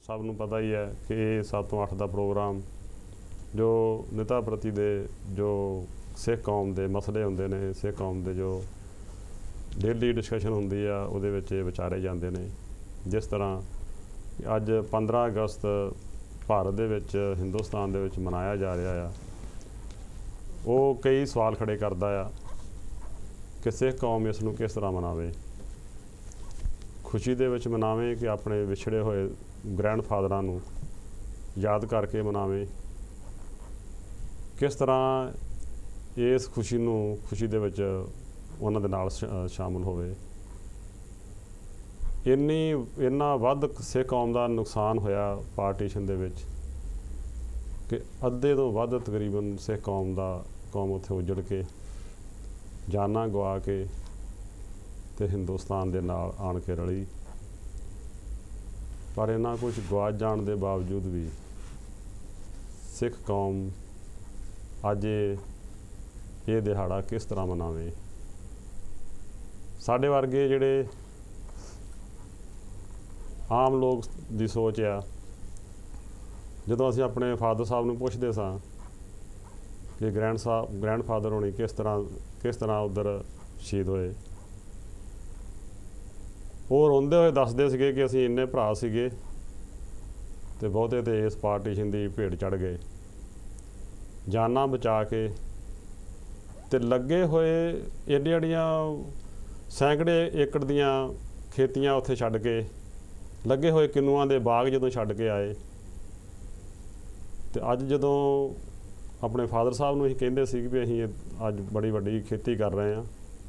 ਸਭ ਨੂੰ ਪਤਾ ਹੀ ਹੈ ਕਿ ਇਹ 7 ਤੋਂ 8 ਦਾ ਪ੍ਰੋਗਰਾਮ ਜੋ ਨੇਤਾ ਪ੍ਰਤੀ ਦੇ ਜੋ ਸਿੱਖ ਕੌਮ ਦੇ ਮਸਲੇ ਹੁੰਦੇ ਨੇ, ਸਿੱਖ ਕੌਮ ਦੇ ਜੋ ਡੇਲੀ ਡਿਸਕਸ਼ਨ ਹੁੰਦੀ ਆ ਉਹਦੇ ਵਿੱਚ ਇਹ ਵਿਚਾਰੇ ਜਾਂਦੇ ਨੇ। ਜਿਸ ਤਰ੍ਹਾਂ ਅੱਜ 15 ਅਗਸਤ ਭਾਰਤ ਦੇ ਵਿੱਚ, ਹਿੰਦੁਸਤਾਨ ਦੇ ਵਿੱਚ ਮਨਾਇਆ ਜਾ ਰਿਹਾ ਆ, ਉਹ ਕਈ ਸਵਾਲ ਖੜੇ ਕਰਦਾ ਆ ਕਿ ਸਿੱਖ ਕੌਮ ਇਸ ਨੂੰ ਕਿਸ ਤਰ੍ਹਾਂ ਮਨਾਵੇ। ਖੁਸ਼ੀ ਦੇ ਵਿੱਚ ਮਨਾਵੇ ਕਿ ਆਪਣੇ ਵਿਛੜੇ ਹੋਏ ਗ੍ਰੈਂਡਫਾਦਰਾਂ ਨੂੰ ਯਾਦ ਕਰਕੇ ਮਨਾਵੇ। ਕਿਸ ਤਰ੍ਹਾਂ ਇਸ ਖੁਸ਼ੀ ਦੇ ਵਿੱਚ ਉਹਨਾਂ ਦੇ ਨਾਲ ਸ਼ਾਮਲ ਹੋਵੇ। ਇੰਨਾ ਵੱਧ ਸਿੱਖ ਕੌਮ ਦਾ ਨੁਕਸਾਨ ਹੋਇਆ ਪਾਰਟੀਸ਼ਨ ਦੇ ਵਿੱਚ ਕਿ ਅੱਧੇ ਤੋਂ ਵੱਧ ਤਕਰੀਬਨ ਸਿੱਖ ਕੌਮ ਉੱਥੇ ਉਜੜ ਕੇ, ਜਾਨਾਂ ਗਵਾ ਕੇ ਤੇ ਹਿੰਦੁਸਤਾਨ ਦੇ ਨਾਲ ਆਣ ਕੇ ਰਲੀ। ਪਰ ਇਹਨਾਂ ਕੁਝ ਗਵਾਚ ਜਾਣ ਦੇ ਬਾਵਜੂਦ ਵੀ ਸਿੱਖ ਕੌਮ ਅੱਜ ਇਹ ਦਿਹਾੜਾ ਕਿਸ ਤਰ੍ਹਾਂ ਮਨਾਵੇ। ਸਾਡੇ ਵਰਗੇ ਜਿਹੜੇ ਆਮ ਲੋਕ ਦੀ ਸੋਚ ਆ, ਜਦੋਂ ਅਸੀਂ ਆਪਣੇ ਫਾਦਰ ਸਾਹਿਬ ਨੂੰ ਪੁੱਛਦੇ ਸਾਂ ਕਿ ਗ੍ਰੈਂਡਫਾਦਰ ਹੋਣੀ ਕਿਸ ਤਰ੍ਹਾਂ ਉੱਧਰ ਸ਼ਹੀਦ ਹੋਏ, ਉਹ ਰੋਂਦੇ ਹੋਏ ਦੱਸਦੇ ਸੀਗੇ ਕਿ ਅਸੀਂ ਇੰਨੇ ਭਰਾ ਸੀਗੇ ਅਤੇ ਬਹੁਤੇ ਤਾਂ ਇਸ ਪਾਰਟੀਸ਼ਨ ਦੀ ਭੇਟ ਚੜ੍ਹ ਗਏ, ਜਾਨਾਂ ਬਚਾ ਕੇ ਅਤੇ ਲੱਗੇ ਹੋਏ ਏਡੀਆਂ ਸੈਂਕੜੇ ਏਕੜ ਦੀਆਂ ਖੇਤੀਆਂ ਉੱਥੇ ਛੱਡ ਕੇ, ਲੱਗੇ ਹੋਏ ਕਿੰਨੂਆਂ ਦੇ ਬਾਗ ਜਦੋਂ ਛੱਡ ਕੇ ਆਏ। ਅਤੇ ਅੱਜ ਜਦੋਂ ਆਪਣੇ ਫਾਦਰ ਸਾਹਿਬ ਨੂੰ ਅਸੀਂ ਕਹਿੰਦੇ ਸੀ ਵੀ ਅਸੀਂ ਅੱਜ ਬੜੀ ਵੱਡੀ ਖੇਤੀ ਕਰ ਰਹੇ ਹਾਂ,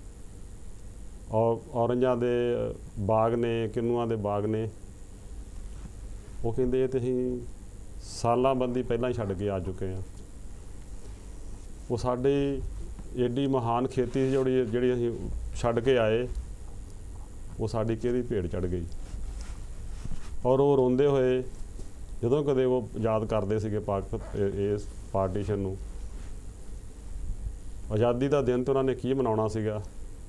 ਔਰੰਜਾਂ ਦੇ ਬਾਗ ਨੇ, ਕਿੰਨੂਆਂ ਦੇ ਬਾਗ ਨੇ, ਉਹ ਕਹਿੰਦੇ ਇਹ ਤਾਂ ਅਸੀਂ ਸਾਲਾਂ ਬੰਦੀ ਪਹਿਲਾਂ ਹੀ ਛੱਡ ਕੇ ਆ ਚੁੱਕੇ ਹਾਂ। ਉਹ ਸਾਡੀ ਏਡੀ ਮਹਾਨ ਖੇਤੀ ਜਿਹੜੀ ਅਸੀਂ ਛੱਡ ਕੇ ਆਏ, ਉਹ ਸਾਡੀ ਕਿਹਦੀ ਭੇਟ ਚੜ੍ਹ ਗਈ। ਔਰ ਉਹ ਰੋਂਦੇ ਹੋਏ ਜਦੋਂ ਕਦੇ ਉਹ ਯਾਦ ਕਰਦੇ ਸੀਗੇ ਇਸ ਪਾਰਟੀਸ਼ਨ ਨੂੰ। ਆਜ਼ਾਦੀ ਦਾ ਦਿਨ ਤਾਂ ਉਹਨਾਂ ਨੇ ਕੀ ਮਨਾਉਣਾ ਸੀਗਾ,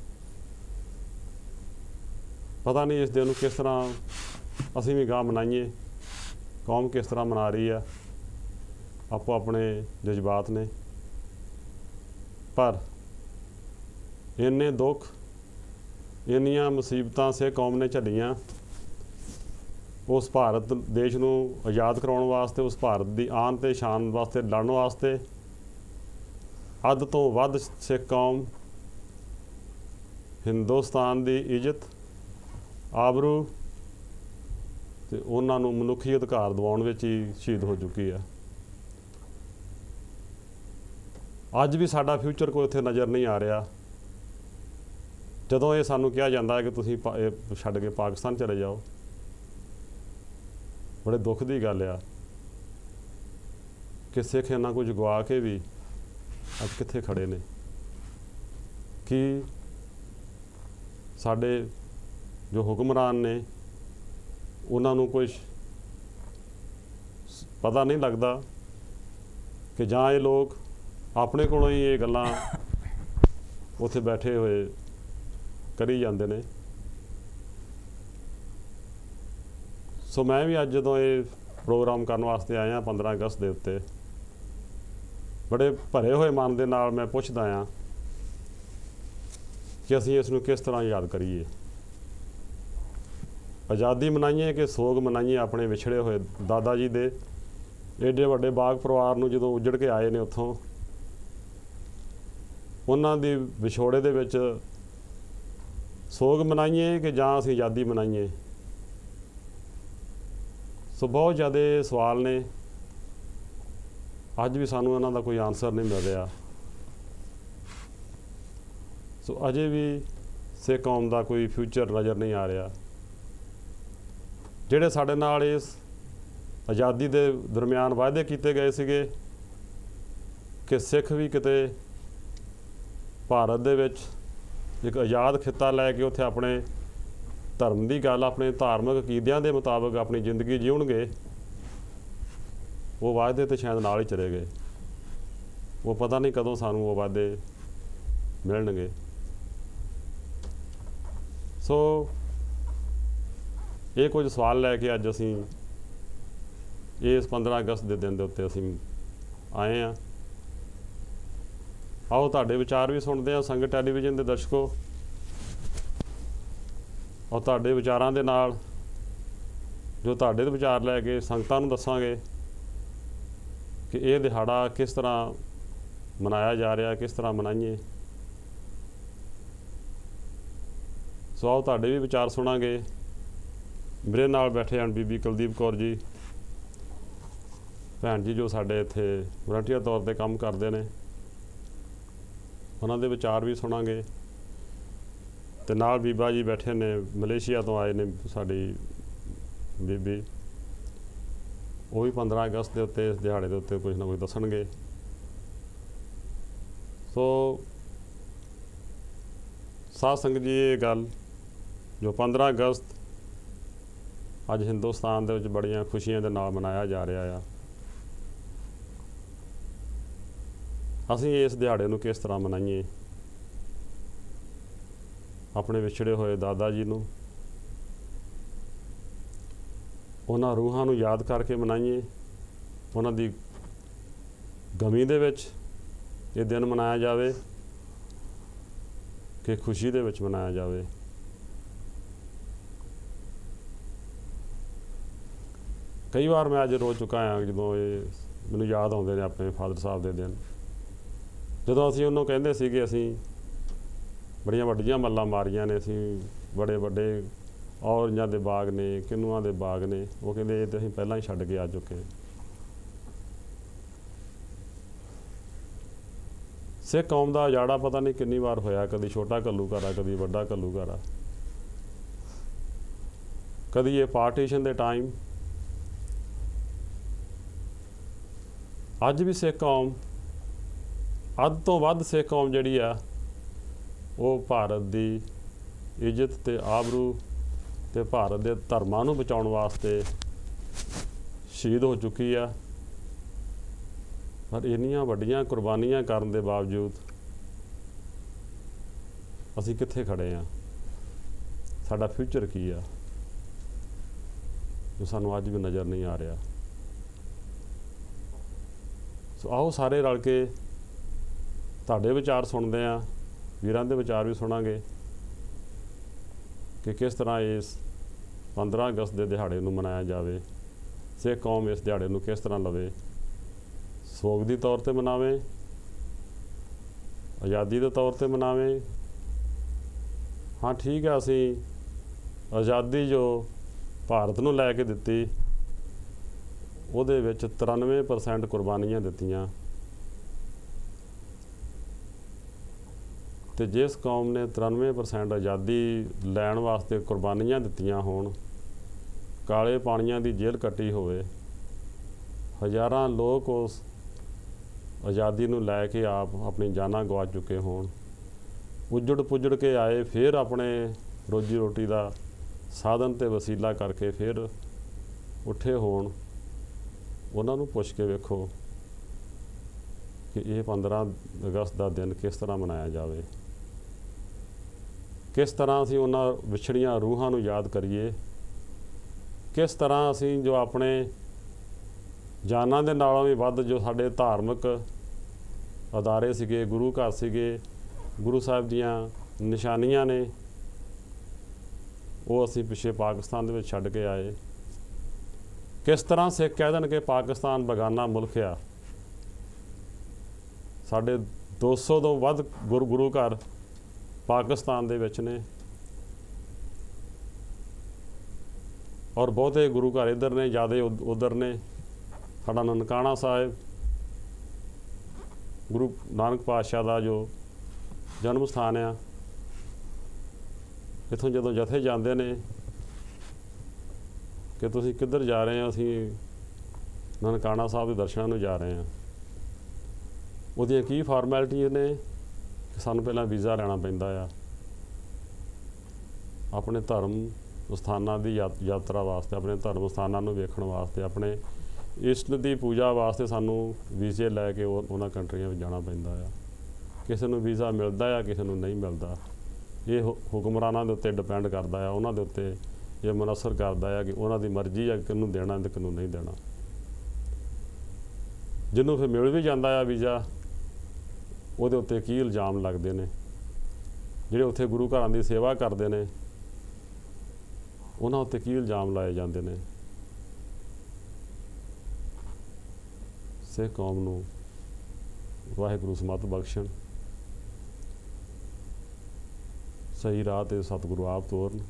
ਪਤਾ ਨਹੀਂ ਇਸ ਦਿਨ ਨੂੰ ਕਿਸ ਤਰ੍ਹਾਂ ਅਸੀਂ ਵੀ ਗਾਹ ਮਨਾਈਏ। ਕੌਮ ਕਿਸ ਤਰ੍ਹਾਂ ਮਨਾ ਰਹੀ ਆ, ਆਪੋ ਆਪਣੇ ਜਜ਼ਬਾਤ ਨੇ। ਪਰ ਇੰਨੇ ਦੁੱਖ, ਇੰਨੀਆਂ ਮੁਸੀਬਤਾਂ ਸਿੱਖ ਕੌਮ ਨੇ ਝੱਲੀਆਂ ਉਸ ਭਾਰਤ ਦੇਸ਼ ਨੂੰ ਆਜ਼ਾਦ ਕਰਾਉਣ ਵਾਸਤੇ, ਉਸ ਭਾਰਤ ਦੀ ਆਨ ਅਤੇ ਸ਼ਾਨ ਵਾਸਤੇ ਲੜਨ ਵਾਸਤੇ। ਅੱਧ ਤੋਂ ਵੱਧ ਸਿੱਖ ਕੌਮ ਹਿੰਦੁਸਤਾਨ ਦੀ ਇੱਜ਼ਤ, ਆਬਰੂ ਅਤੇ ਉਹਨਾਂ ਨੂੰ ਮਨੁੱਖੀ ਅਧਿਕਾਰ ਦਿਵਾਉਣ ਵਿੱਚ ਹੀ ਸ਼ਹੀਦ ਹੋ ਚੁੱਕੀ ਹੈ। ਅੱਜ ਵੀ ਸਾਡਾ ਫਿਊਚਰ ਕੋਈ ਉੱਥੇ ਨਜ਼ਰ ਨਹੀਂ ਆ ਰਿਹਾ। ਜਦੋਂ ਇਹ ਸਾਨੂੰ ਕਿਹਾ ਜਾਂਦਾ ਹੈ ਕਿ ਤੁਸੀਂ ਛੱਡ ਕੇ ਪਾਕਿਸਤਾਨ ਚਲੇ ਜਾਓ, ਬੜੇ ਦੁੱਖ ਦੀ ਗੱਲ ਆ ਕਿ ਸਿੱਖ ਇੰਨਾ ਕੁਝ ਗਵਾ ਕੇ ਵੀ ਅੱਜ ਕਿੱਥੇ ਖੜ੍ਹੇ ਨੇ। ਕਿ ਸਾਡੇ ਜੋ ਹੁਕਮਰਾਨ ਨੇ ਉਹਨਾਂ ਨੂੰ ਕੁਝ ਪਤਾ ਨਹੀਂ ਲੱਗਦਾ ਕਿ ਜਾਂ ਇਹ ਲੋਕ ਆਪਣੇ ਕੋਲੋਂ ਹੀ ਇਹ ਗੱਲਾਂ ਉੱਥੇ ਬੈਠੇ ਹੋਏ ਕਰੀ ਜਾਂਦੇ ਨੇ। ਸੋ ਮੈਂ ਵੀ ਅੱਜ ਜਦੋਂ ਇਹ ਪ੍ਰੋਗਰਾਮ ਕਰਨ ਵਾਸਤੇ ਆਇਆ 15 ਅਗਸਤ ਦੇ ਉੱਤੇ, ਬੜੇ ਭਰੇ ਹੋਏ ਮਨ ਦੇ ਨਾਲ ਮੈਂ ਪੁੱਛਦਾ ਹਾਂ ਕਿ ਅਸੀਂ ਇਸ ਨੂੰ ਕਿਸ ਤਰ੍ਹਾਂ ਯਾਦ ਕਰੀਏ। ਆਜ਼ਾਦੀ ਮਨਾਈਏ ਕਿ ਸੋਗ ਮਨਾਈਏ ਆਪਣੇ ਵਿਛੜੇ ਹੋਏ ਦਾਦਾ ਜੀ ਦੇ ਏਡੇ ਵੱਡੇ ਬਾਗ ਪਰਿਵਾਰ ਨੂੰ ਜਦੋਂ ਉੱਜੜ ਕੇ ਆਏ ਨੇ ਉੱਥੋਂ, ਉਹਨਾਂ ਦੀ ਵਿਛੋੜੇ ਦੇ ਵਿੱਚ ਸੋਗ ਮਨਾਈਏ ਕਿ ਜਾਂ ਅਸੀਂ ਆਜ਼ਾਦੀ ਮਨਾਈਏ। ਸੋ ਬਹੁਤ ਜ਼ਿਆਦਾ ਸਵਾਲ ਨੇ, ਅੱਜ ਵੀ ਸਾਨੂੰ ਇਹਨਾਂ ਦਾ ਕੋਈ ਆਨਸਰ ਨਹੀਂ ਮਿਲ ਰਿਹਾ। ਸੋ ਅਜੇ ਵੀ ਸਿੱਖ ਕੌਮ ਦਾ ਕੋਈ ਫਿਊਚਰ ਨਜ਼ਰ ਨਹੀਂ ਆ ਰਿਹਾ। ਜਿਹੜੇ ਸਾਡੇ ਨਾਲ ਇਸ ਆਜ਼ਾਦੀ ਦੇ ਦਰਮਿਆਨ ਵਾਅਦੇ ਕੀਤੇ ਗਏ ਸੀਗੇ ਕਿ ਸਿੱਖ ਵੀ ਕਿਤੇ ਭਾਰਤ ਦੇ ਵਿੱਚ ਇੱਕ ਆਜ਼ਾਦ ਖਿੱਤਾ ਲੈ ਕੇ ਉੱਥੇ ਆਪਣੇ ਧਰਮ ਦੀ ਗੱਲ, ਆਪਣੇ ਧਾਰਮਿਕ ਅਕੀਦਿਆਂ ਦੇ ਮੁਤਾਬਕ ਆਪਣੀ ਜ਼ਿੰਦਗੀ ਜਿਉਣਗੇ, ਉਹ ਵਾਅਦੇ ਤਾਂ ਸ਼ਾਇਦ ਨਾਲ ਹੀ ਚਲੇ ਗਏ। ਉਹ ਪਤਾ ਨਹੀਂ ਕਦੋਂ ਸਾਨੂੰ ਉਹ ਵਾਅਦੇ ਮਿਲਣਗੇ। ਸੋ ਇਹ ਕੁਝ ਸਵਾਲ ਲੈ ਕੇ ਅੱਜ ਅਸੀਂ ਇਸ 15 ਅਗਸਤ ਦੇ ਦਿਨ ਦੇ ਉੱਤੇ ਅਸੀਂ ਆਏ ਹਾਂ। ਆਓ ਤੁਹਾਡੇ ਵਿਚਾਰ ਵੀ ਸੁਣਦੇ ਹਾਂ ਸੰਗਤ ਟੈਲੀਵਿਜ਼ਨ ਦੇ ਦਰਸ਼ਕੋ, ਔਰ ਤੁਹਾਡੇ ਵਿਚਾਰਾਂ ਦੇ ਨਾਲ ਜੋ ਤੁਹਾਡੇ ਦੇ ਵਿਚਾਰ ਲੈ ਕੇ ਸੰਗਤਾਂ ਨੂੰ ਦੱਸਾਂਗੇ ਕਿ ਇਹ ਦਿਹਾੜਾ ਕਿਸ ਤਰ੍ਹਾਂ ਮਨਾਇਆ ਜਾ ਰਿਹਾ, ਕਿਸ ਤਰ੍ਹਾਂ ਮਨਾਈਏ। ਸੋ ਆਓ ਤੁਹਾਡੇ ਵੀ ਵਿਚਾਰ ਸੁਣਾਂਗੇ। ਮੇਰੇ ਨਾਲ ਬੈਠੇ ਹਨ ਬੀਬੀ ਕੁਲਦੀਪ ਕੌਰ ਜੀ, ਭੈਣ ਜੀ, ਜੋ ਸਾਡੇ ਇੱਥੇ ਵਲੰਟੀਅਰ ਤੌਰ 'ਤੇ ਕੰਮ ਕਰਦੇ ਨੇ, ਉਹਨਾਂ ਦੇ ਵਿਚਾਰ ਵੀ ਸੁਣਾਂਗੇ। ਅਤੇ ਨਾਲ ਬੀਬਾ ਜੀ ਬੈਠੇ ਨੇ, ਮਲੇਸ਼ੀਆ ਤੋਂ ਆਏ ਨੇ ਸਾਡੀ ਬੀਬੀ, ਉਹ ਵੀ 15 ਅਗਸਤ ਦੇ ਉੱਤੇ, ਇਸ ਦਿਹਾੜੇ ਦੇ ਉੱਤੇ ਕੁਝ ਨਾ ਕੁਝ ਦੱਸਣਗੇ। ਸੋ ਸਾਧ ਸੰਗਤ ਜੀ, ਇਹ ਗੱਲ ਜੋ 15 ਅਗਸਤ ਅੱਜ ਹਿੰਦੁਸਤਾਨ ਦੇ ਵਿੱਚ ਬੜੀਆਂ ਖੁਸ਼ੀਆਂ ਦੇ ਨਾਲ ਮਨਾਇਆ ਜਾ ਰਿਹਾ ਆ, ਅਸੀਂ ਇਸ ਦਿਹਾੜੇ ਨੂੰ ਕਿਸ ਤਰ੍ਹਾਂ ਮਨਾਈਏ। ਆਪਣੇ ਵਿਛੜੇ ਹੋਏ ਦਾਦਾ ਜੀ ਨੂੰ, ਉਹਨਾਂ ਰੂਹਾਂ ਨੂੰ ਯਾਦ ਕਰਕੇ ਮਨਾਈਏ। ਉਹਨਾਂ ਦੀ ਗਮੀ ਦੇ ਵਿੱਚ ਇਹ ਦਿਨ ਮਨਾਇਆ ਜਾਵੇ ਕਿ ਖੁਸ਼ੀ ਦੇ ਵਿੱਚ ਮਨਾਇਆ ਜਾਵੇ। ਕਈ ਵਾਰ ਮੈਂ ਅੱਜ ਰੋ ਚੁੱਕਾ ਹਾਂ ਜਦੋਂ ਇਹ ਮੈਨੂੰ ਯਾਦ ਆਉਂਦੇ ਨੇ ਆਪਣੇ ਫਾਦਰ ਸਾਹਿਬ ਦੇ ਦਿਨ, ਜਦੋਂ ਅਸੀਂ ਉਹਨੂੰ ਕਹਿੰਦੇ ਸੀਗੇ ਅਸੀਂ ਬੜੀਆਂ ਵੱਡੀਆਂ ਮੱਲਾਂ ਮਾਰੀਆਂ ਨੇ, ਅਸੀਂ ਬੜੇ ਵੱਡੇ ਔਰੰਜਾਂ ਦੇ ਬਾਗ ਨੇ, ਕਿੰਨੂਆਂ ਦੇ ਬਾਗ ਨੇ। ਉਹ ਕਹਿੰਦੇ ਇਹ ਤਾਂ ਅਸੀਂ ਪਹਿਲਾਂ ਹੀ ਛੱਡ ਕੇ ਆ ਚੁੱਕੇ। ਸਿੱਖ ਕੌਮ ਦਾ ਉਜਾੜਾ ਪਤਾ ਨਹੀਂ ਕਿੰਨੀ ਵਾਰ ਹੋਇਆ, ਕਦੀ ਛੋਟਾ ਘੱਲੂਘਾਰਾ, ਕਦੀ ਵੱਡਾ ਘੱਲੂਘਾਰਾ, ਕਦੀ ਇਹ ਪਾਰਟੀਸ਼ਨ ਦੇ ਟਾਈਮ। ਅੱਜ ਵੀ ਸਿੱਖ ਕੌਮ, ਅੱਧ ਤੋਂ ਵੱਧ ਸਿੱਖ ਕੌਮ ਜਿਹੜੀ ਆ, ਉਹ ਭਾਰਤ ਦੀ ਇੱਜ਼ਤ ਅਤੇ ਆਬਰੂ ਅਤੇ ਭਾਰਤ ਦੇ ਧਰਮਾਂ ਨੂੰ ਬਚਾਉਣ ਵਾਸਤੇ ਸ਼ਹੀਦ ਹੋ ਚੁੱਕੀ ਆ। ਪਰ ਇੰਨੀਆਂ ਵੱਡੀਆਂ ਕੁਰਬਾਨੀਆਂ ਕਰਨ ਦੇ ਬਾਵਜੂਦ ਅਸੀਂ ਕਿੱਥੇ ਖੜ੍ਹੇ ਹਾਂ, ਸਾਡਾ ਫਿਊਚਰ ਕੀ ਆ, ਜੋ ਸਾਨੂੰ ਅੱਜ ਵੀ ਨਜ਼ਰ ਨਹੀਂ ਆ ਰਿਹਾ। ਸੋ ਆਓ ਸਾਰੇ ਰਲ ਕੇ ਤੁਹਾਡੇ ਵਿਚਾਰ ਸੁਣਦੇ ਹਾਂ, ਵੀਰਾਂ ਦੇ ਵਿਚਾਰ ਵੀ ਸੁਣਾਂਗੇ ਕਿ ਕਿਸ ਤਰ੍ਹਾਂ ਇਸ 15 ਅਗਸਤ ਦੇ ਦਿਹਾੜੇ ਨੂੰ ਮਨਾਇਆ ਜਾਵੇ। ਸਿੱਖ ਕੌਮ ਇਸ ਦਿਹਾੜੇ ਨੂੰ ਕਿਸ ਤਰ੍ਹਾਂ ਲਵੇ, ਸੋਗ ਦੀ ਤੌਰ 'ਤੇ ਮਨਾਵੇ, ਆਜ਼ਾਦੀ ਦੇ ਤੌਰ 'ਤੇ ਮਨਾਵੇ। ਹਾਂ ਠੀਕ ਹੈ, ਅਸੀਂ ਆਜ਼ਾਦੀ ਜੋ ਭਾਰਤ ਨੂੰ ਲੈ ਕੇ ਦਿੱਤੀ, ਉਹਦੇ ਵਿੱਚ 93% ਕੁਰਬਾਨੀਆਂ ਦਿੱਤੀਆਂ, ਅਤੇ ਜਿਸ ਕੌਮ ਨੇ 93% ਆਜ਼ਾਦੀ ਲੈਣ ਵਾਸਤੇ ਕੁਰਬਾਨੀਆਂ ਦਿੱਤੀਆਂ ਹੋਣ, ਕਾਲੇ ਪਾਣੀਆਂ ਦੀ ਜੇਲ੍ਹ ਕੱਟੀ ਹੋਵੇ, ਹਜ਼ਾਰਾਂ ਲੋਕ ਉਸ ਆਜ਼ਾਦੀ ਨੂੰ ਲੈ ਕੇ ਆਪ ਆਪਣੀ ਜਾਨਾਂ ਗਵਾ ਚੁੱਕੇ ਹੋਣ, ਉੱਜੜ ਪੁੱਜੜ ਕੇ ਆਏ, ਫਿਰ ਆਪਣੇ ਰੋਜੀ ਰੋਟੀ ਦਾ ਸਾਧਨ ਅਤੇ ਵਸੀਲਾ ਕਰਕੇ ਫਿਰ ਉੱਠੇ ਹੋਣ, ਉਹਨਾਂ ਨੂੰ ਪੁੱਛ ਕੇ ਵੇਖੋ ਕਿ ਇਹ 15 ਅਗਸਤ ਦਾ ਦਿਨ ਕਿਸ ਤਰ੍ਹਾਂ ਮਨਾਇਆ ਜਾਵੇ, ਕਿਸ ਤਰ੍ਹਾਂ ਅਸੀਂ ਉਹਨਾਂ ਵਿਛੜੀਆਂ ਰੂਹਾਂ ਨੂੰ ਯਾਦ ਕਰੀਏ, ਕਿਸ ਤਰ੍ਹਾਂ ਅਸੀਂ ਜੋ ਆਪਣੇ ਜਾਨਾਂ ਦੇ ਨਾਲੋਂ ਵੀ ਵੱਧ ਜੋ ਸਾਡੇ ਧਾਰਮਿਕ ਅਦਾਰੇ ਸੀਗੇ, ਗੁਰੂ ਘਰ ਸੀਗੇ, ਗੁਰੂ ਸਾਹਿਬ ਦੀਆਂ ਨਿਸ਼ਾਨੀਆਂ ਨੇ, ਉਹ ਅਸੀਂ ਪਿੱਛੇ ਪਾਕਿਸਤਾਨ ਦੇ ਵਿੱਚ ਛੱਡ ਕੇ ਆਏ। ਕਿਸ ਤਰ੍ਹਾਂ ਸਿੱਖ ਕਹਿ ਦੇਣ ਕਿ ਪਾਕਿਸਤਾਨ ਬੇਗਾਨਾ ਮੁਲਕ ਆ। ਸਾਡੇ 200 ਤੋਂ ਵੱਧ ਗੁਰੂ ਘਰ ਪਾਕਿਸਤਾਨ ਦੇ ਵਿੱਚ ਨੇ, ਔਰ ਬਹੁਤੇ ਗੁਰੂ ਘਰ ਇੱਧਰ ਨੇ, ਜ਼ਿਆਦਾ ਉੱਧਰ ਨੇ। ਸਾਡਾ ਨਨਕਾਣਾ ਸਾਹਿਬ ਗੁਰੂ ਨਾਨਕ ਪਾਤਸ਼ਾਹ ਦਾ ਜੋ ਜਨਮ ਸਥਾਨ ਆ, ਇੱਥੋਂ ਜਦੋਂ ਜਥੇ ਜਾਂਦੇ ਨੇ ਕਿ ਤੁਸੀਂ ਕਿੱਧਰ ਜਾ ਰਹੇ ਹੋ, ਅਸੀਂ ਨਨਕਾਣਾ ਸਾਹਿਬ ਦੇ ਦਰਸ਼ਨਾਂ ਨੂੰ ਜਾ ਰਹੇ ਹਾਂ। ਉਹਦੀਆਂ ਕੀ ਫਾਰਮੈਲਿਟੀਜ਼ ਨੇ ਕਿ ਸਾਨੂੰ ਪਹਿਲਾਂ ਵੀਜ਼ਾ ਲੈਣਾ ਪੈਂਦਾ ਆ ਆਪਣੇ ਧਰਮ ਸਥਾਨਾਂ ਦੀ ਯਾਤਰਾ ਵਾਸਤੇ, ਆਪਣੇ ਧਰਮ ਸਥਾਨਾਂ ਨੂੰ ਵੇਖਣ ਵਾਸਤੇ, ਆਪਣੇ ਇਸ਼ਟ ਦੀ ਪੂਜਾ ਵਾਸਤੇ ਸਾਨੂੰ ਵੀਜ਼ੇ ਲੈ ਕੇ ਉਹਨਾਂ ਕੰਟਰੀਆਂ ਵਿੱਚ ਜਾਣਾ ਪੈਂਦਾ ਆ। ਕਿਸੇ ਨੂੰ ਵੀਜ਼ਾ ਮਿਲਦਾ ਆ, ਕਿਸੇ ਨੂੰ ਨਹੀਂ ਮਿਲਦਾ। ਇਹ ਹੁਕਮਰਾਨਾਂ ਦੇ ਉੱਤੇ ਡਿਪੈਂਡ ਕਰਦਾ ਆ, ਉਹਨਾਂ ਦੇ ਉੱਤੇ ਇਹ ਮੁਨਸਰ ਕਰਦਾ ਆ ਕਿ ਉਹਨਾਂ ਦੀ ਮਰਜ਼ੀ ਆ ਕਿਹਨੂੰ ਦੇਣਾ ਅਤੇ ਕਿਹਨੂੰ ਨਹੀਂ ਦੇਣਾ। ਜਿਹਨੂੰ ਫਿਰ ਮਿਲ ਵੀ ਜਾਂਦਾ ਆ ਵੀਜ਼ਾ, ਉਹਦੇ ਉੱਤੇ ਕੀ ਇਲਜ਼ਾਮ ਲੱਗਦੇ ਨੇ। ਜਿਹੜੇ ਉੱਥੇ ਗੁਰੂ ਘਰਾਂ ਦੀ ਸੇਵਾ ਕਰਦੇ ਨੇ ਉਹਨਾਂ ਉੱਤੇ ਕੀ ਇਲਜ਼ਾਮ ਲਾਏ ਜਾਂਦੇ ਨੇ। ਸਿੱਖ ਕੌਮ ਨੂੰ ਵਾਹਿਗੁਰੂ ਸਮਤ ਬਖਸ਼ਣ, ਸਹੀ ਰਾਹ 'ਤੇ ਸਤਿਗੁਰੂ ਆਪ ਤੋਰਨ,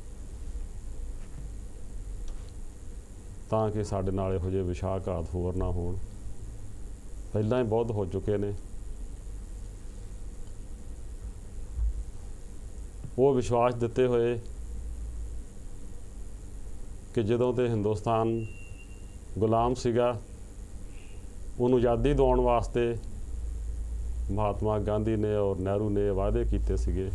ਤਾਂ ਕਿ ਸਾਡੇ ਨਾਲ ਇਹੋ ਜਿਹੇ ਵਿਸ਼ਾਘਾਤ ਹੋਰ ਨਾ ਹੋਣ। ਪਹਿਲਾਂ ਹੀ ਬਹੁਤ ਹੋ ਚੁੱਕੇ ਨੇ। ਉਹ ਵਿਸ਼ਵਾਸ ਦਿੱਤੇ ਹੋਏ ਕਿ ਜਦੋਂ ਤੇ ਹਿੰਦੁਸਤਾਨ ਗੁਲਾਮ ਸੀਗਾ, ਉਹਨੂੰ ਆਜ਼ਾਦੀ ਦਿਵਾਉਣ ਵਾਸਤੇ ਮਹਾਤਮਾ ਗਾਂਧੀ ਨੇ ਔਰ ਨਹਿਰੂ ਨੇ ਵਾਅਦੇ ਕੀਤੇ ਸੀਗੇ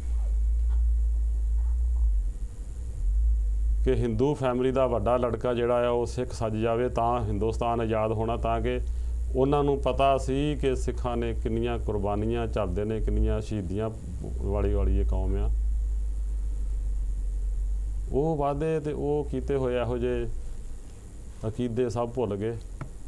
ਕਿ ਹਿੰਦੂ ਫੈਮਿਲੀ ਦਾ ਵੱਡਾ ਲੜਕਾ ਜਿਹੜਾ ਆ ਉਹ ਸਿੱਖ ਸੱਜ ਜਾਵੇ ਤਾਂ ਹਿੰਦੁਸਤਾਨ ਆਜ਼ਾਦ ਹੋਣਾ। ਤਾਂ ਕਿ ਉਹਨਾਂ ਨੂੰ ਪਤਾ ਸੀ ਕਿ ਸਿੱਖਾਂ ਨੇ ਕਿੰਨੀਆਂ ਕੁਰਬਾਨੀਆਂ ਝੱਲਦੇ ਨੇ, ਕਿੰਨੀਆਂ ਸ਼ਹੀਦੀਆਂ ਵਾਲੀ ਇਹ ਕੌਮ ਆ। ਉਹ ਵਾਅਦੇ ਤੇ ਉਹ ਕੀਤੇ ਹੋਏ ਇਹੋ ਜਿਹੇ ਅਕੀਦੇ ਸਭ ਭੁੱਲ ਗਏ।